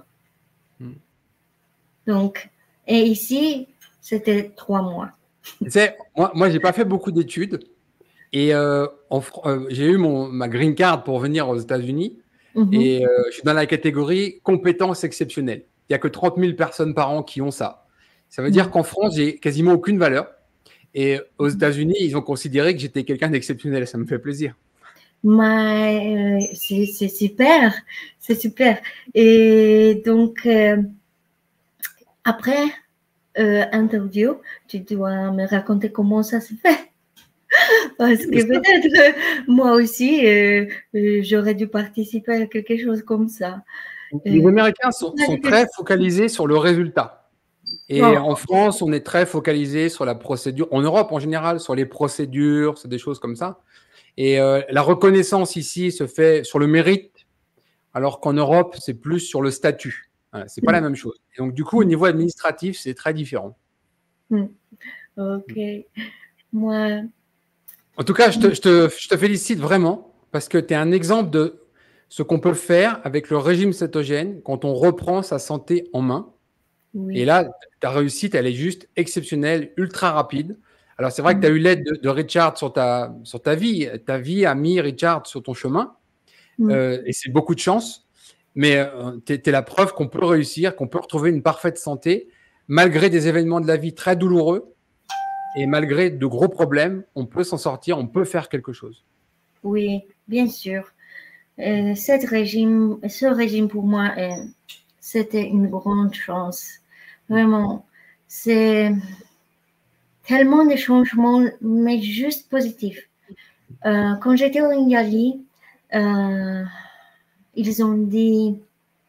Donc, et ici, c'était 3 mois. Tu sais, moi j'ai pas fait beaucoup d'études et j'ai eu ma green card pour venir aux États-Unis et je suis dans la catégorie compétences exceptionnelles. Il n'y a que 30 000 personnes par an qui ont ça. Ça veut dire qu'en France, j'ai quasiment aucune valeur. Et aux États-Unis, ils ont considéré que j'étais quelqu'un d'exceptionnel. Ça me fait plaisir. Mais c'est super, c'est super. Et donc, après interview, tu dois me raconter comment ça se fait. Parce que peut-être moi aussi, j'aurais dû participer à quelque chose comme ça. Les Américains sont très focalisés sur le résultat. Et en France, on est très focalisé sur la procédure. En Europe, en général, sur les procédures, c'est des choses comme ça. Et la reconnaissance ici se fait sur le mérite, alors qu'en Europe, c'est plus sur le statut. Voilà, c'est pas la même chose. Et donc, du coup, au niveau administratif, c'est très différent. Ok. Moi… En tout cas, je te félicite vraiment parce que tu es un exemple de ce qu'on peut faire avec le régime cétogène quand on reprend sa santé en main. Oui. Et là, ta réussite, elle est juste exceptionnelle, ultra rapide. Alors, c'est vrai que tu as eu l'aide de Richard sur ta vie. Ta vie a mis Richard sur ton chemin. Et c'est beaucoup de chance. Mais tu es la preuve qu'on peut réussir, qu'on peut retrouver une parfaite santé, malgré des événements de la vie très douloureux. Et malgré de gros problèmes, on peut s'en sortir, on peut faire quelque chose. Oui, bien sûr. Ce régime pour moi, c'était une grande chance. Vraiment, c'est tellement de changements, mais juste positifs. Quand j'étais en Italie, ils ont dit,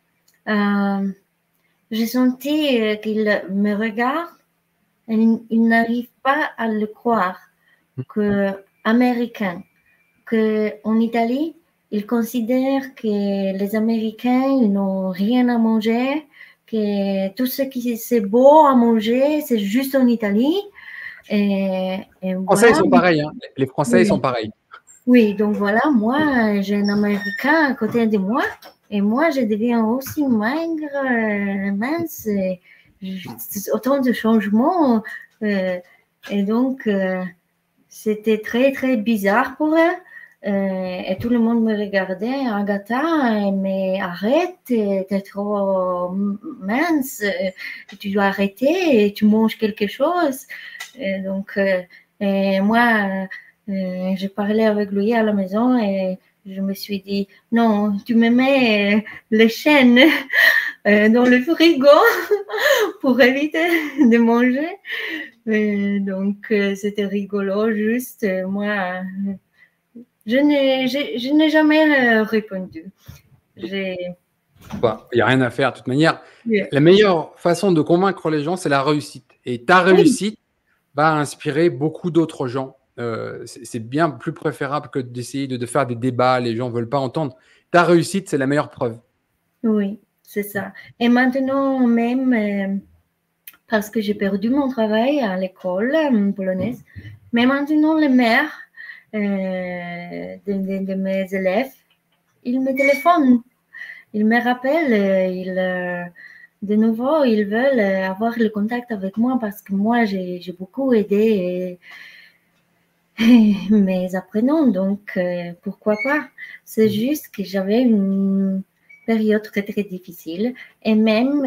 j'ai senti qu'ils me regardent et ils n'arrivent pas à le croire qu'Américains, qu'en Italie, ils considèrent que les Américains ils n'ont rien à manger, que tout ce qui c'est beau à manger, c'est juste en Italie. Les Français, ils sont pareils. Hein. Les Français, ils sont pareils. Oui, donc voilà, moi, j'ai un Américain à côté de moi et moi, je deviens aussi maigre, mince, autant de changements. Et donc, c'était très, très bizarre pour eux. Et tout le monde me regardait, Agatha, mais arrête, t'es trop mince, tu dois arrêter, et tu manges quelque chose. Et donc, moi, je parlais avec lui à la maison et je me suis dit, non, tu me mets les chaînes dans le frigo pour éviter de manger. Donc, c'était rigolo, juste moi, je n'ai jamais répondu. Il n'y a rien à faire. De toute manière, la meilleure façon de convaincre les gens, c'est la réussite. Et ta réussite va inspirer beaucoup d'autres gens. C'est bien plus préférable que d'essayer de faire des débats, les gens ne veulent pas entendre. Ta réussite, c'est la meilleure preuve. Oui, c'est ça. Et maintenant, même parce que j'ai perdu mon travail à l'école polonaise, mais maintenant, les mères de mes élèves, ils me téléphonent, ils me rappellent, de nouveau, ils veulent avoir le contact avec moi parce que moi, j'ai beaucoup aidé mes apprenants, donc pourquoi pas? C'est juste que j'avais une période très, très difficile et même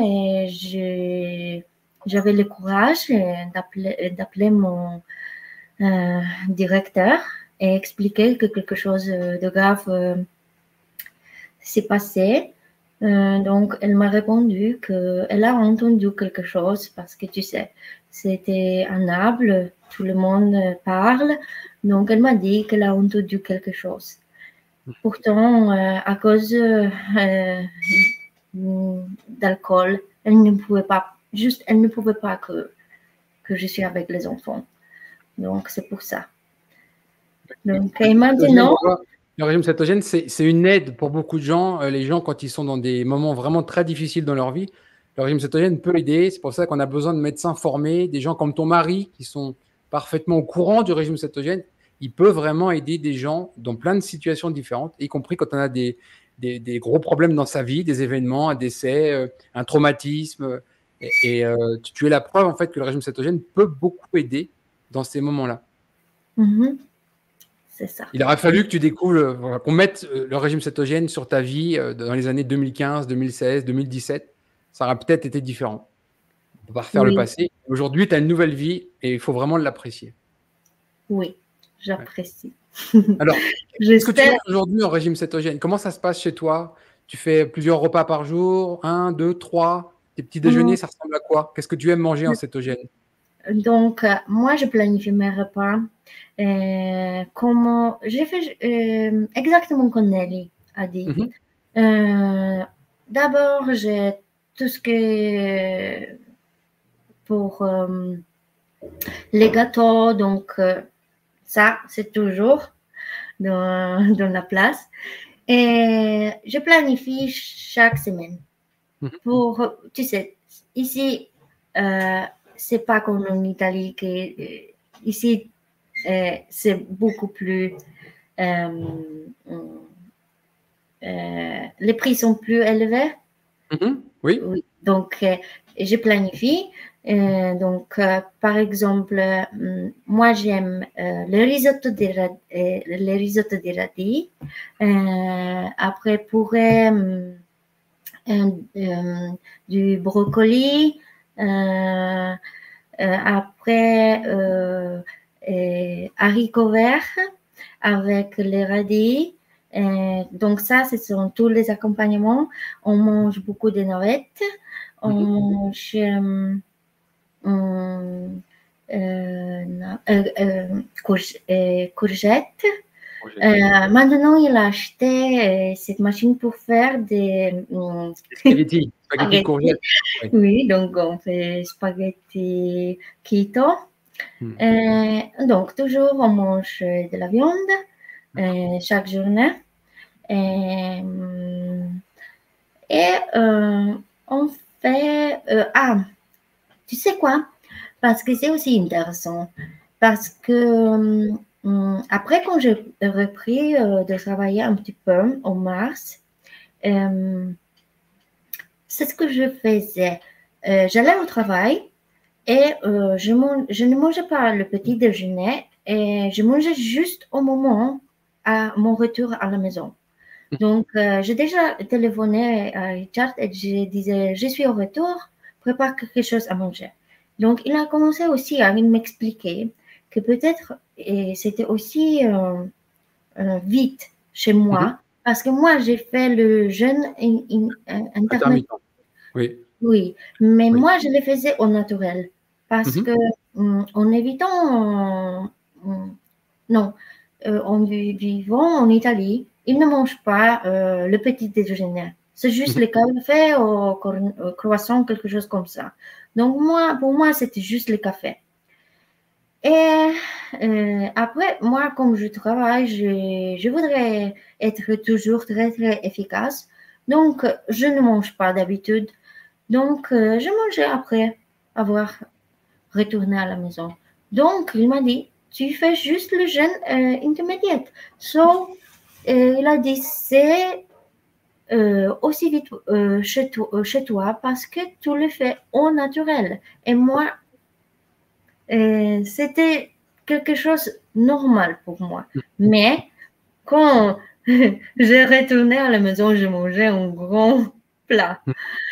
j'avais le courage d'appeler mon directeur et expliquer que quelque chose de grave s'est passé. Donc, elle m'a répondu qu'elle a entendu quelque chose parce que, tu sais, c'était à Naples, tout le monde parle. Donc, elle m'a dit qu'elle a entendu quelque chose. Pourtant, à cause d'alcool, elle ne pouvait pas que je suis avec les enfants. Donc, c'est pour ça. Donc, et maintenant... Le régime cétogène, c'est une aide pour beaucoup de gens. Les gens, quand ils sont dans des moments vraiment très difficiles dans leur vie, le régime cétogène peut aider. C'est pour ça qu'on a besoin de médecins formés, des gens comme ton mari qui sont parfaitement au courant du régime cétogène. Il peut vraiment aider des gens dans plein de situations différentes, y compris quand on a des gros problèmes dans sa vie, des événements, un décès, un traumatisme. Et tu es la preuve en fait que le régime cétogène peut beaucoup aider dans ces moments-là. Mm-hmm. C'est ça. Il aurait fallu que tu découvres, qu'on mette le régime cétogène sur ta vie dans les années 2015, 2016, 2017. Ça aurait peut-être été différent. On ne peut pas refaire le passé. Aujourd'hui, tu as une nouvelle vie et il faut vraiment l'apprécier. Oui, j'apprécie. Alors, qu'est-ce que tu manges aujourd'hui en régime cétogène? Comment ça se passe chez toi? Tu fais plusieurs repas par jour? 1, 2, 3? Tes petits déjeuners, ça ressemble à quoi? Qu'est-ce que tu aimes manger en cétogène? Donc, moi, je planifie mes repas. Comment j'ai fait exactement comme Nelly a dit. D'abord, j'ai tout ce que pour les gâteaux, donc ça, c'est toujours dans la place. Et je planifie chaque semaine. Pour, tu sais, ici, c'est pas comme en Italie que ici c'est beaucoup plus les prix sont plus élevés. Oui. Donc je planifie. Donc par exemple, moi j'aime le risotto de radis. Après pourrait du brocoli. Après haricots verts avec les radis. Donc ça, ce sont tous les accompagnements. On mange beaucoup de navettes. On mange courgettes. Maintenant, il a acheté cette machine pour faire des spaghettis courgettes. Oui, donc on fait spaghetti keto. Donc, toujours, on mange de la viande chaque journée. Et on fait... tu sais quoi? Parce que c'est aussi intéressant. Parce que après, quand j'ai repris de travailler un petit peu en mars, c'est ce que je faisais. J'allais au travail et je ne mangeais pas le petit déjeuner et je mangeais juste au moment à mon retour à la maison. Donc, j'ai déjà téléphoné à Richard et je disais, je suis au retour, prépare quelque chose à manger. Donc, il a commencé aussi à m'expliquer que peut-être c'était aussi vite chez moi, parce que moi, j'ai fait le jeûne intermittent. Oui. Oui, mais Oui. moi, je le faisais au naturel, parce que en évitant, non, en vivant en Italie, ils ne mangent pas le petit déjeuner. C'est juste le café au croissant, quelque chose comme ça. Donc, pour moi, c'était juste le café. Et après, moi, comme je travaille, je voudrais être toujours très, très efficace. Donc, je ne mange pas d'habitude. Donc, je mangeais après avoir retourné à la maison. Donc, il m'a dit, tu fais juste le jeûne intermédiaire. Il a dit, c'est aussi vite chez toi parce que tu le fais au naturel. Et moi, c'était quelque chose de normal pour moi. Mais quand j'ai retourné à la maison, je mangeais un grand plat.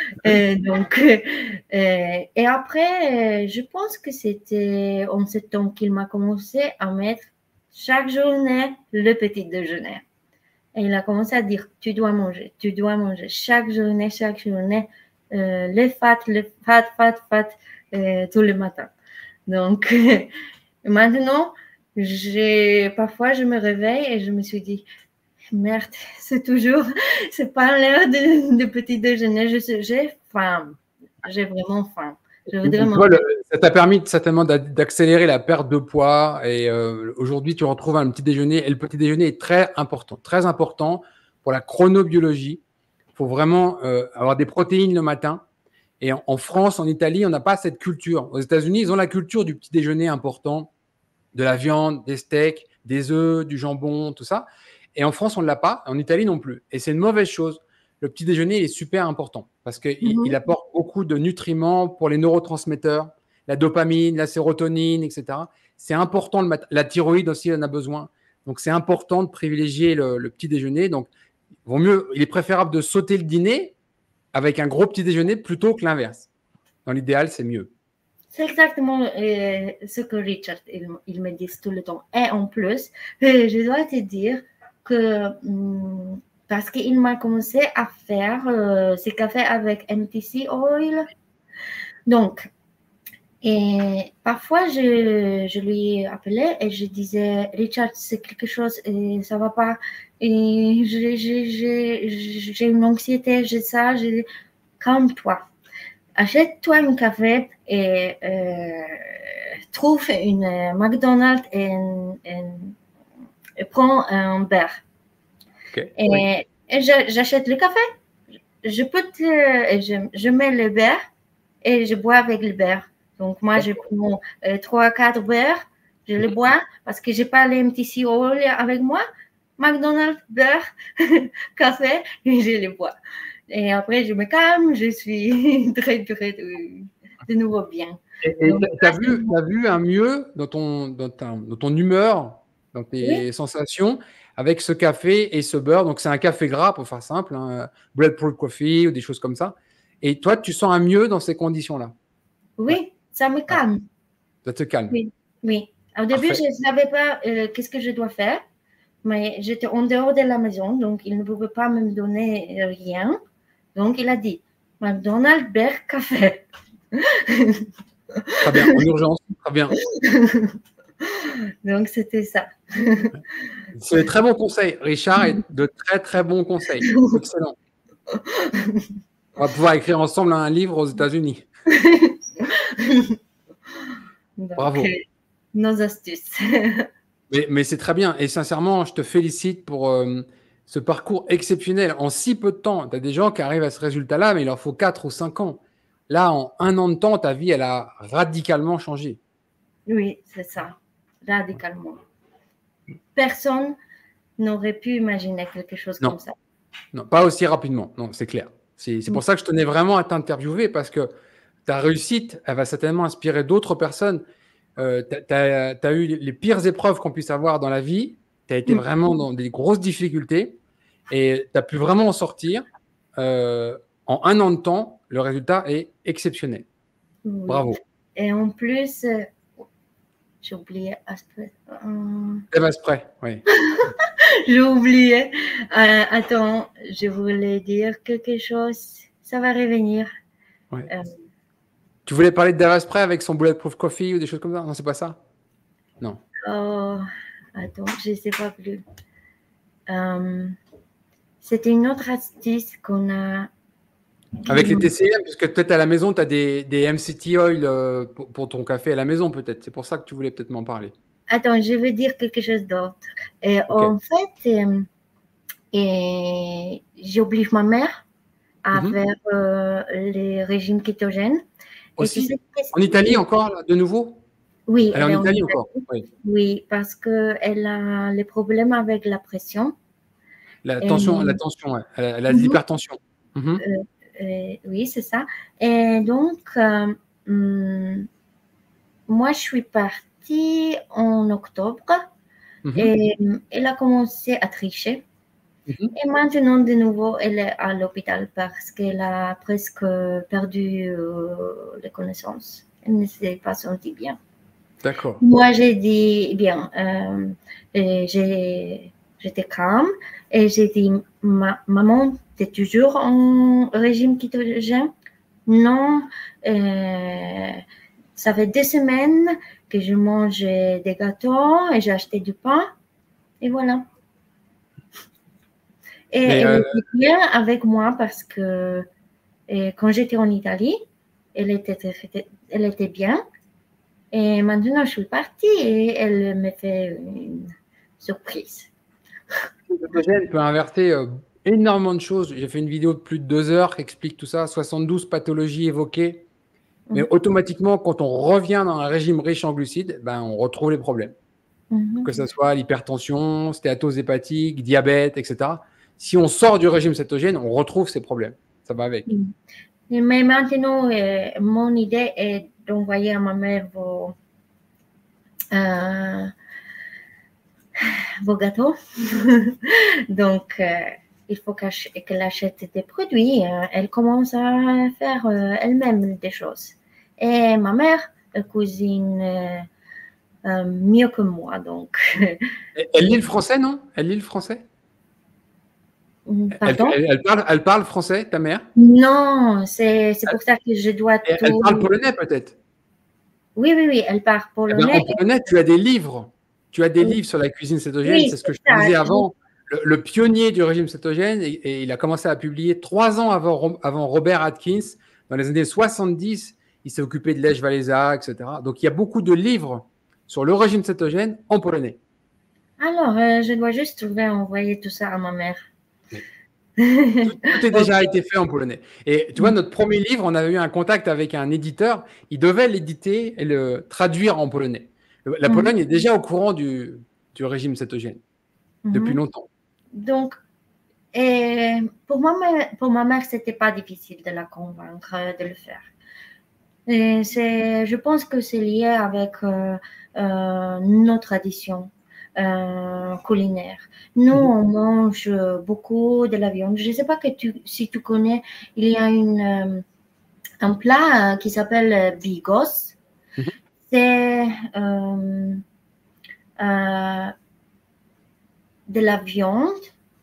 Et après, je pense que c'était en ce temps qu'il m'a commencé à mettre chaque journée le petit déjeuner. Et il a commencé à dire, tu dois manger chaque journée, le fat, tous les matins. Donc, maintenant, parfois, je me réveille et je me suis dit, merde, c'est pas l'heure de petit déjeuner, j'ai faim, j'ai vraiment faim. Ça t'a permis certainement d'accélérer la perte de poids et aujourd'hui, tu retrouves un petit déjeuner et le petit déjeuner est très important pour la chronobiologie. Il faut vraiment avoir des protéines le matin. Et en France, en Italie, on n'a pas cette culture. Aux États-Unis, ils ont la culture du petit déjeuner important, de la viande, des steaks, des œufs, du jambon, tout ça. Et en France, on ne l'a pas. En Italie non plus. Et c'est une mauvaise chose. Le petit déjeuner, il est super important parce qu'il apporte beaucoup de nutriments pour les neurotransmetteurs, la dopamine, la sérotonine, etc. C'est important le matin. La thyroïde aussi en a besoin. Donc, c'est important de privilégier le petit déjeuner. Donc, il est préférable de sauter le dîner avec un gros petit déjeuner plutôt que l'inverse. Dans l'idéal, c'est mieux. C'est exactement ce que Richard il me dit tout le temps. Et en plus, je dois te dire que parce qu'il m'a commencé à faire ce café avec MTC Oil. Donc, et parfois, je lui appelais et je disais, Richard, c'est quelque chose et ça va pas. Et j'ai une anxiété, j'ai ça, calme-toi. Achète-toi un café et trouve une McDonald's et prends un beurre. Okay. Et j'achète le café. Je mets le beurre et je bois avec le beurre. Donc, moi, je prends 3-4 beurres, je le bois parce que je n'ai pas les MTC Oil avec moi. McDonald's, beurre, café, et je le bois. Et après, je me calme, je suis très, très, de nouveau bien. Et tu as vu un mieux dans ton humeur, dans tes sensations, avec ce café et ce beurre. Donc, c'est un café gras, pour faire simple, hein, Bulletproof Coffee ou des choses comme ça. Et toi, tu sens un mieux dans ces conditions-là? Oui, ça me calme. Ça te calme. Oui. Au début, je ne savais pas qu'est-ce que je dois faire, mais j'étais en dehors de la maison, donc il ne pouvait pas me donner rien. Donc, il a dit, McDonald's, beurre, café. Très bien, en urgence, très bien. Donc, c'était ça. C'est de très bons conseils. Richard est de très, très bons conseils. Excellent. On va pouvoir écrire ensemble un livre aux États-Unis. Bravo. Nos astuces. Mais c'est très bien. Et sincèrement, je te félicite pour ce parcours exceptionnel. En si peu de temps, tu as des gens qui arrivent à ce résultat-là, mais il leur faut 4 ou 5 ans. Là, en 1 an de temps, ta vie, elle a radicalement changé. Oui, c'est ça. Radicalement. Personne n'aurait pu imaginer quelque chose comme ça. Non, pas aussi rapidement. Non, c'est clair. C'est pour ça que je tenais vraiment à t'interviewer parce que ta réussite, elle va certainement inspirer d'autres personnes. Tu as eu les pires épreuves qu'on puisse avoir dans la vie. Tu as été vraiment dans des grosses difficultés et tu as pu vraiment en sortir. En 1 an de temps, le résultat est exceptionnel. Oui. Bravo. Et en plus, j'ai oublié Asprey. Asprey, oui. J'ai oublié. Attends, je voulais dire quelque chose. Ça va revenir. Ouais. Euh, Tu voulais parler de d'Aerospray avec son Bulletproof Coffee ou des choses comme ça? Non, c'est pas ça? Non. oh, attends, je ne sais pas plus. C'était une autre astuce qu'on a. Avec les TCM, parce que peut-être à la maison, tu as des MCT oil pour ton café à la maison, peut-être. C'est pour ça que tu voulais peut-être m'en parler. Attends, je veux dire quelque chose d'autre. Ok. En fait, j'oblige ma mère à Mhm. faire les régimes kétogènes. Et tu sais, Aussi, en Italie encore, là, de nouveau? oui, Elle est elle en est en Italie encore? Italie. Oui. Oui, parce qu'elle a les problèmes avec la pression. La Et, tension, ouais. Elle a de Mhm. l'hypertension. Mhm. Oui, c'est ça. Et donc, moi, je suis partie en octobre Mhm. et elle a commencé à tricher. Mhm. Et maintenant, de nouveau, elle est à l'hôpital parce qu'elle a presque perdu les connaissances. Elle ne s'est pas sentie bien. D'accord. Moi, j'ai dit, bien, j'étais calme et j'ai dit, maman, tu es toujours en régime kétogène? Non, ça fait 2 semaines que je mange des gâteaux et j'ai acheté du pain et voilà. Et Mais elle était bien avec moi parce que quand j'étais en Italie, elle était bien. Et maintenant, je suis partie et elle me fait une surprise. le cétogène peut inverser énormément de choses. J'ai fait une vidéo de plus de 2 heures qui explique tout ça, 72 pathologies évoquées. Mais Mhm. automatiquement, quand on revient dans un régime riche en glucides, ben, on retrouve les problèmes. Que ce soit l'hypertension, stéatose hépatique, diabète, etc. Si on sort du régime cétogène, on retrouve ces problèmes. Ça va avec. Mhm. Mais maintenant, mon idée est d'envoyer à ma mère euh, vos gâteaux. Donc, il faut qu'elle achète des produits. Elle commence à faire elle-même des choses. Et ma mère cuisine mieux que moi. Donc, Elle lit le français, non? Elle lit le français? pardon? Elle parle français, ta mère? Non, c'est pour ça que je dois Elle parle tout. polonais peut-être? Oui, oui, oui, elle parle Eh ben, polonais. en polonais, tu as des livres. Tu as des Oui, livres sur la cuisine cétogène. oui, C'est ce que c'est je te ça. disais avant. Le pionnier du régime cétogène, et il a commencé à publier 3 ans avant Robert Atkins, dans les années 70. Il s'est occupé de Lech Walesa, etc. Donc, il y a beaucoup de livres sur le régime cétogène en polonais. Alors, je dois juste trouver envoyer tout ça à ma mère. Oui. Tout est Ok. déjà été fait en polonais. Et tu vois, notre premier livre, on avait eu un contact avec un éditeur. Il devait l'éditer et le traduire en polonais. La Mhm, Pologne est déjà au courant du régime cétogène depuis mhm. longtemps. Donc, pour ma mère, c'était pas difficile de la convaincre de le faire. Je pense que c'est lié avec nos traditions culinaires. Nous, Mhm. on mange beaucoup de la viande. Je ne sais pas si tu connais, il y a un plat qui s'appelle bigos. Mhm. C'est euh, de la viande,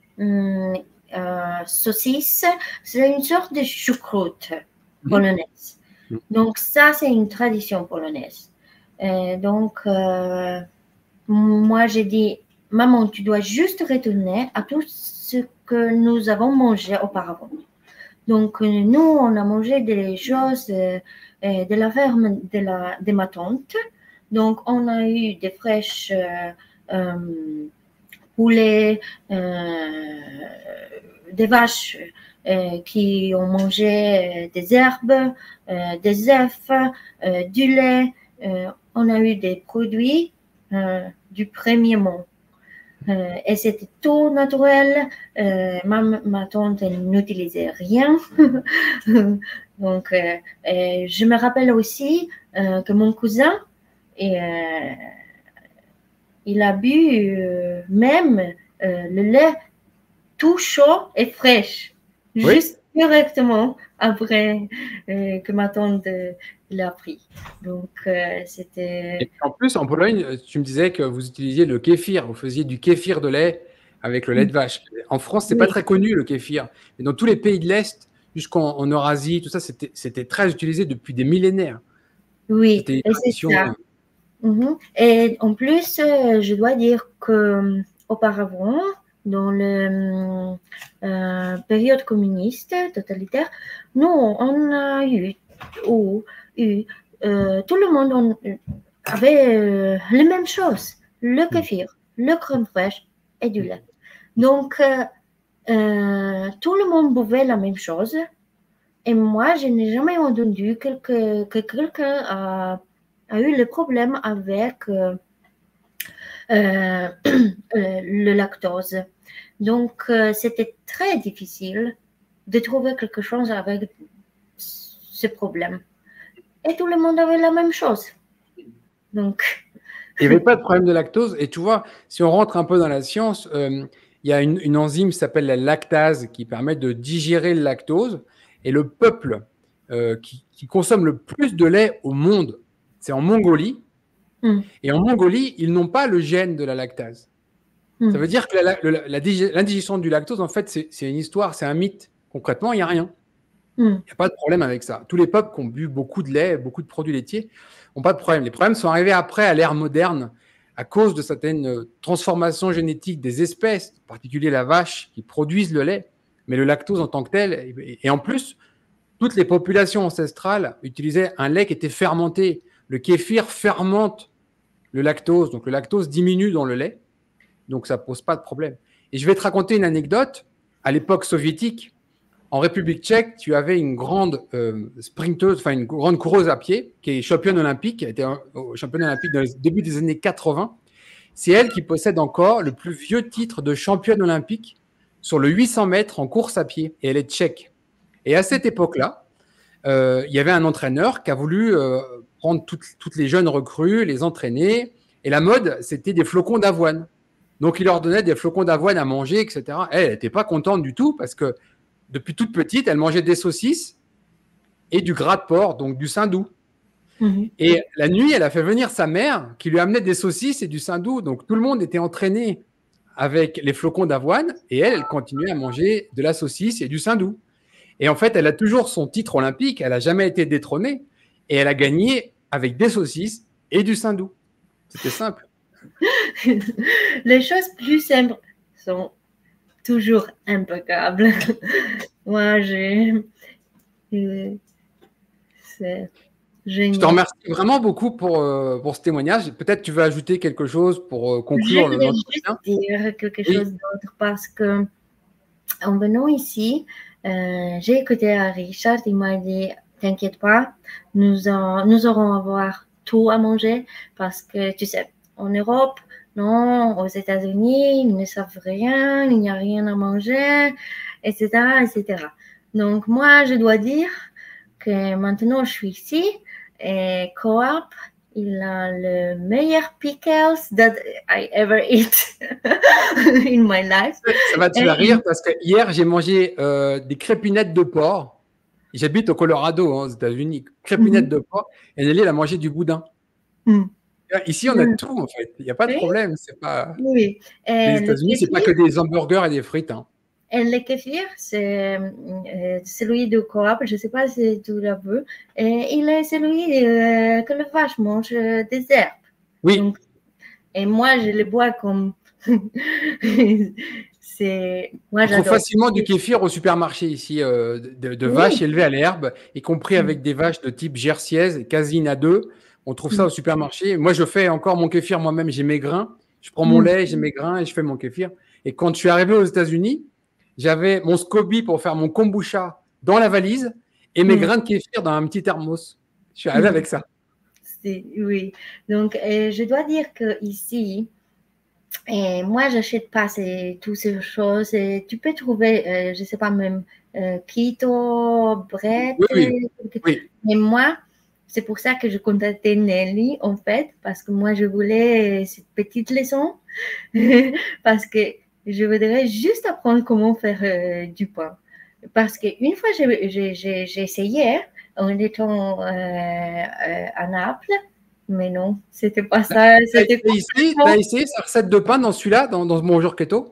saucisse. C'est une sorte de choucroute Mhm. polonaise. Donc ça, c'est une tradition polonaise. Donc, moi, j'ai dit, maman, tu dois juste retourner à tout ce que nous avons mangé auparavant. Donc, nous, on a mangé des choses de la ferme de ma tante. Donc, on a eu des fraîches poulets, des vaches qui ont mangé des herbes, des œufs, du lait. On a eu des produits du premier monde. Et c'était tout naturel. Ma tante n'utilisait rien. Donc, je me rappelle aussi que mon cousin, et, il a bu même le lait tout chaud et fraîche, Oui. juste directement après que ma tante l'a pris. Donc, c'était. Et en plus, en Pologne, tu me disais que vous utilisiez le kéfir. Vous faisiez du kéfir de lait avec le lait de vache. En France, c'est pas Oui, très connu le kéfir. Mais dans tous les pays de l'Est, jusqu'en Eurasie, tout ça, c'était très utilisé depuis des millénaires. oui, C'était une et c'est tradition. ça. Mhm. Et en plus, je dois dire que auparavant, dans la période communiste totalitaire, on a ou, eu tout le monde avait les mêmes choses, le kéfir, le crème fraîche et du lait. Donc, tout le monde buvait la même chose. Et moi, je n'ai jamais entendu que quelqu'un a eu le problème avec le lactose. Donc, c'était très difficile de trouver quelque chose avec ce problème. Et tout le monde avait la même chose. Donc, Il n'y avait pas de problème de lactose. Et tu vois, si on rentre un peu dans la science, il y a une enzyme qui s'appelle la lactase qui permet de digérer le lactose. Et le peuple qui consomme le plus de lait au monde, c'est en Mongolie. Et en Mongolie, ils n'ont pas le gène de la lactase. Ça veut dire que l'indigestion du lactose, en fait, c'est une histoire, c'est un mythe. Concrètement, il n'y a rien. Il n'y a pas de problème avec ça. Tous les peuples qui ont bu beaucoup de lait, beaucoup de produits laitiers, n'ont pas de problème. Les problèmes sont arrivés après, à l'ère moderne, à cause de certaines transformations génétiques des espèces, en particulier la vache, qui produisent le lait. Mais le lactose en tant que tel, et en plus, toutes les populations ancestrales utilisaient un lait qui était fermenté. Le kéfir fermente le lactose, donc le lactose diminue dans le lait, donc ça ne pose pas de problème. Et je vais te raconter une anecdote. À l'époque soviétique, en République tchèque, tu avais une grande sprinteuse, enfin une grande coureuse à pied, qui est championne olympique, qui a été championne olympique dans le début des années 80. C'est elle qui possède encore le plus vieux titre de championne olympique sur le 800 mètres en course à pied, et elle est tchèque. Et à cette époque-là, il y avait un entraîneur qui a voulu prendre toutes les jeunes recrues, les entraîner, et la mode, c'était des flocons d'avoine. Donc, il leur donnait des flocons d'avoine à manger, etc. Elle n'était pas contente du tout parce que depuis toute petite, elle mangeait des saucisses et du gras de porc, donc du saindoux. Et la nuit, elle a fait venir sa mère qui lui amenait des saucisses et du saindoux. Donc, tout le monde était entraîné avec les flocons d'avoine et elle continuait à manger de la saucisse et du saindoux. Et en fait, elle a toujours son titre olympique. Elle n'a jamais été détrônée et elle a gagné avec des saucisses et du saindoux. C'était simple. Les choses plus simples sont toujours impeccables. Moi, c'est génial. Je te remercie vraiment beaucoup pour ce témoignage. Peut-être tu veux ajouter quelque chose pour conclure notre entretien. Je voulais juste dire quelque chose d'autre parce que en venant ici, j'ai écouté Richard, il m'a dit t'inquiète pas, nous aurons à avoir tout à manger parce que tu sais, en Europe, non, aux États-Unis, ils ne savent rien, il n'y a rien à manger, etc., etc. Donc moi, je dois dire que maintenant je suis ici et Coop, il a le meilleur pickles that I ever eat in my life. Ça va te faire rire parce que hier, j'ai mangé des crépinettes de porc. J'habite au Colorado, aux États-Unis. Crépinettes de porc. Et Nelly, elle a mangé du boudin. Ici, on a tout, en fait. Il n'y a pas de problème. C'est pas... Oui. Les États-Unis, c'est pas que des hamburgers et des frites. Hein. Et le kéfir, c'est celui de Coop, je ne sais pas si tu l'as vu, et il est celui que le vache mange des herbes. Oui. Donc, et moi, je le bois comme... On trouve facilement du kéfir au supermarché ici, de vaches élevées à l'herbe, y compris avec des vaches de type jersiaise, casine A2. On trouve ça au supermarché. Moi, je fais encore mon kéfir moi-même. J'ai mes grains. Je prends mon lait, j'ai mes grains et je fais mon kéfir. Et quand je suis arrivé aux États-Unis, j'avais mon SCOBY pour faire mon kombucha dans la valise et mes grains de kéfir dans un petit thermos. Je suis arrivé avec ça. Oui. Donc, je dois dire qu'ici, moi, je n'achète pas toutes ces choses. Et tu peux trouver, je ne sais pas, même keto, bread. Oui. Mais moi, c'est pour ça que je contactais Nelly, en fait, parce que moi, je voulais cette petite leçon, parce que je voudrais juste apprendre comment faire du pain. Parce qu'une fois, j'ai essayé en étant à Naples, mais non, c'était pas ça. T'as essayé sa recette de pain dans celui-là, dans Bonjour Keto?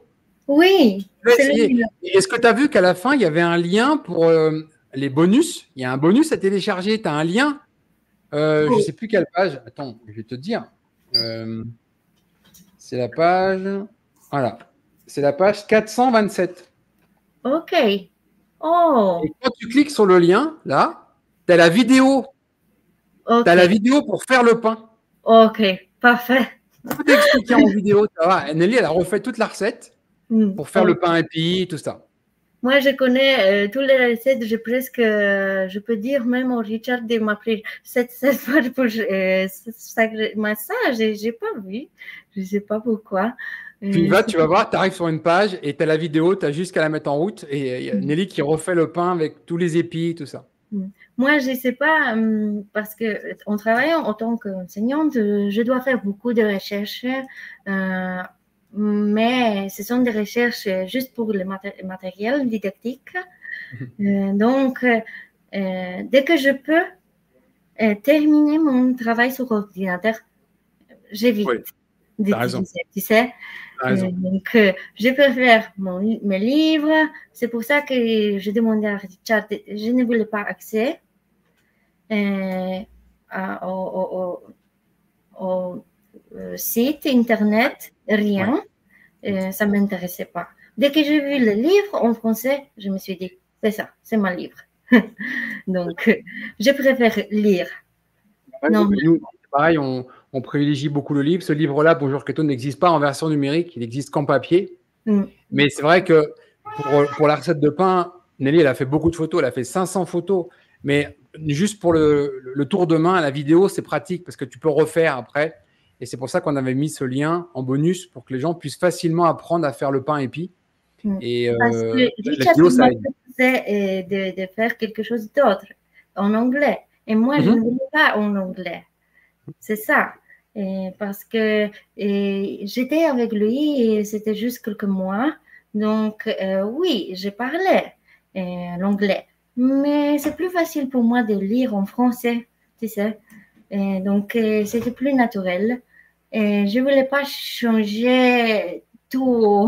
Oui, Tu vas c'est le essayer. mieux. Est-ce que tu as vu qu'à la fin, il y avait un lien pour les bonus? Il y a un bonus à télécharger. Tu as un lien. Je ne Oui. sais plus quelle page. Attends, je vais te dire. Euh, c'est la page. Voilà. C'est la page 427. Ok. Oh, Et quand tu cliques sur le lien, là, tu as la vidéo. Tu as ok. la vidéo pour faire le pain. Ok, parfait. Tout est expliqué en vidéo. Ça va. Nelly, elle a refait toute la recette pour faire le Ok. pain épi, tout ça. Moi, je connais toutes les recettes. Je presque, je peux dire même au Richard de m'appeler cette fois pour ça, mais ça, j'ai pas vu. Je sais pas pourquoi. Tu y Euh, vas, tu vas voir, tu arrives sur une page et tu as la vidéo, tu as juste qu'à la mettre en route. Et il y a Nelly qui refait le pain avec tous les épis, tout ça. Moi, je sais pas, parce que en travaillant en tant qu'enseignante, je dois faire beaucoup de recherches, euh, mais ce sont des recherches juste pour le matériel didactique. Donc, dès que je peux terminer mon travail sur ordinateur, j'évite Oui, tu as raison. d'utiliser, tu sais. T'as raison. Donc, je préfère mes livres. C'est pour ça que je demandais à Richard, je ne voulais pas accès au site internet, Ouais. rien. Ça ne m'intéressait pas. Dès que j'ai vu le livre en français, je me suis dit, c'est ça, c'est mon livre. Donc, je préfère lire. Ouais, Non, nous, c'est pareil, on privilégie beaucoup le livre. Ce livre-là, Bonjour Keto, n'existe pas en version numérique, il n'existe qu'en papier. Mais c'est vrai que pour la recette de pain, Nelly, elle a fait beaucoup de photos, elle a fait 500 photos. Mais juste pour le tour de main, la vidéo, c'est pratique parce que tu peux refaire après. Et c'est pour ça qu'on avait mis ce lien en bonus pour que les gens puissent facilement apprendre à faire le pain épi. Et parce que la Richard vidéo, ça m'a aide. proposé de faire quelque chose d'autre en anglais. Et moi, je ne Mhm. voulais pas en anglais. C'est ça. Parce que j'étais avec lui et c'était juste quelques mois. Donc, oui, je parlais l'anglais. Mais c'est plus facile pour moi de lire en français, tu sais. Donc, c'était plus naturel. Je ne voulais pas changer tout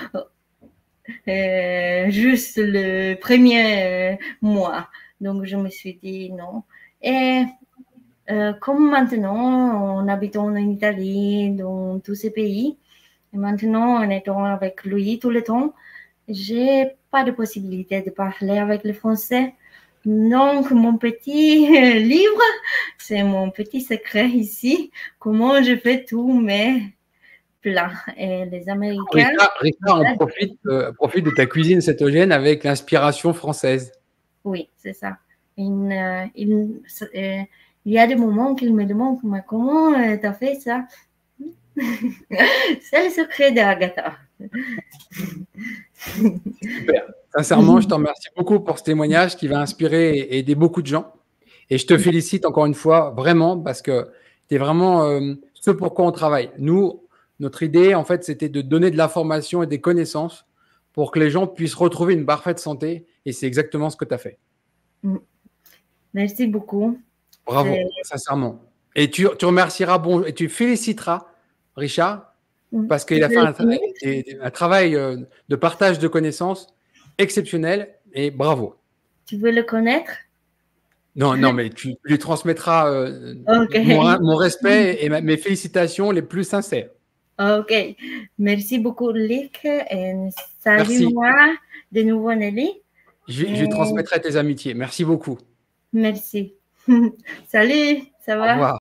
juste le premier mois. Donc, je me suis dit non. Et comme maintenant, en habitant en Italie, dans tous ces pays, et maintenant en étant avec lui tout le temps, j'ai pas de possibilité de parler avec le français. Donc, mon petit livre, c'est mon petit secret ici. Comment je fais tous mes plats. Et les Américains, Richard profite de ta cuisine cétogène avec l'inspiration française. oui, c'est ça. Il y a des moments qu'il me demande comment tu as fait ça. C'est le secret d'Agatha. Super. Sincèrement, je te remercie beaucoup pour ce témoignage qui va inspirer et aider beaucoup de gens. Et je te félicite encore une fois, vraiment, parce que tu es vraiment ce pour quoi on travaille. Nous, notre idée, en fait, c'était de donner de l'information et des connaissances pour que les gens puissent retrouver une parfaite santé. Et c'est exactement ce que tu as fait. Merci beaucoup. Bravo, sincèrement. Et tu remercieras et tu féliciteras Richard parce qu'il a fait un travail de partage de connaissances exceptionnel et bravo. Tu veux le connaître? Non, non, mais tu lui transmettras Ok. mon respect et mes félicitations les plus sincères. Ok. Merci beaucoup, Luc. Et Merci. salut-moi de nouveau, Nelly. Je lui transmettrai tes amitiés. Merci beaucoup. Merci. Salut, ça Au va? revoir.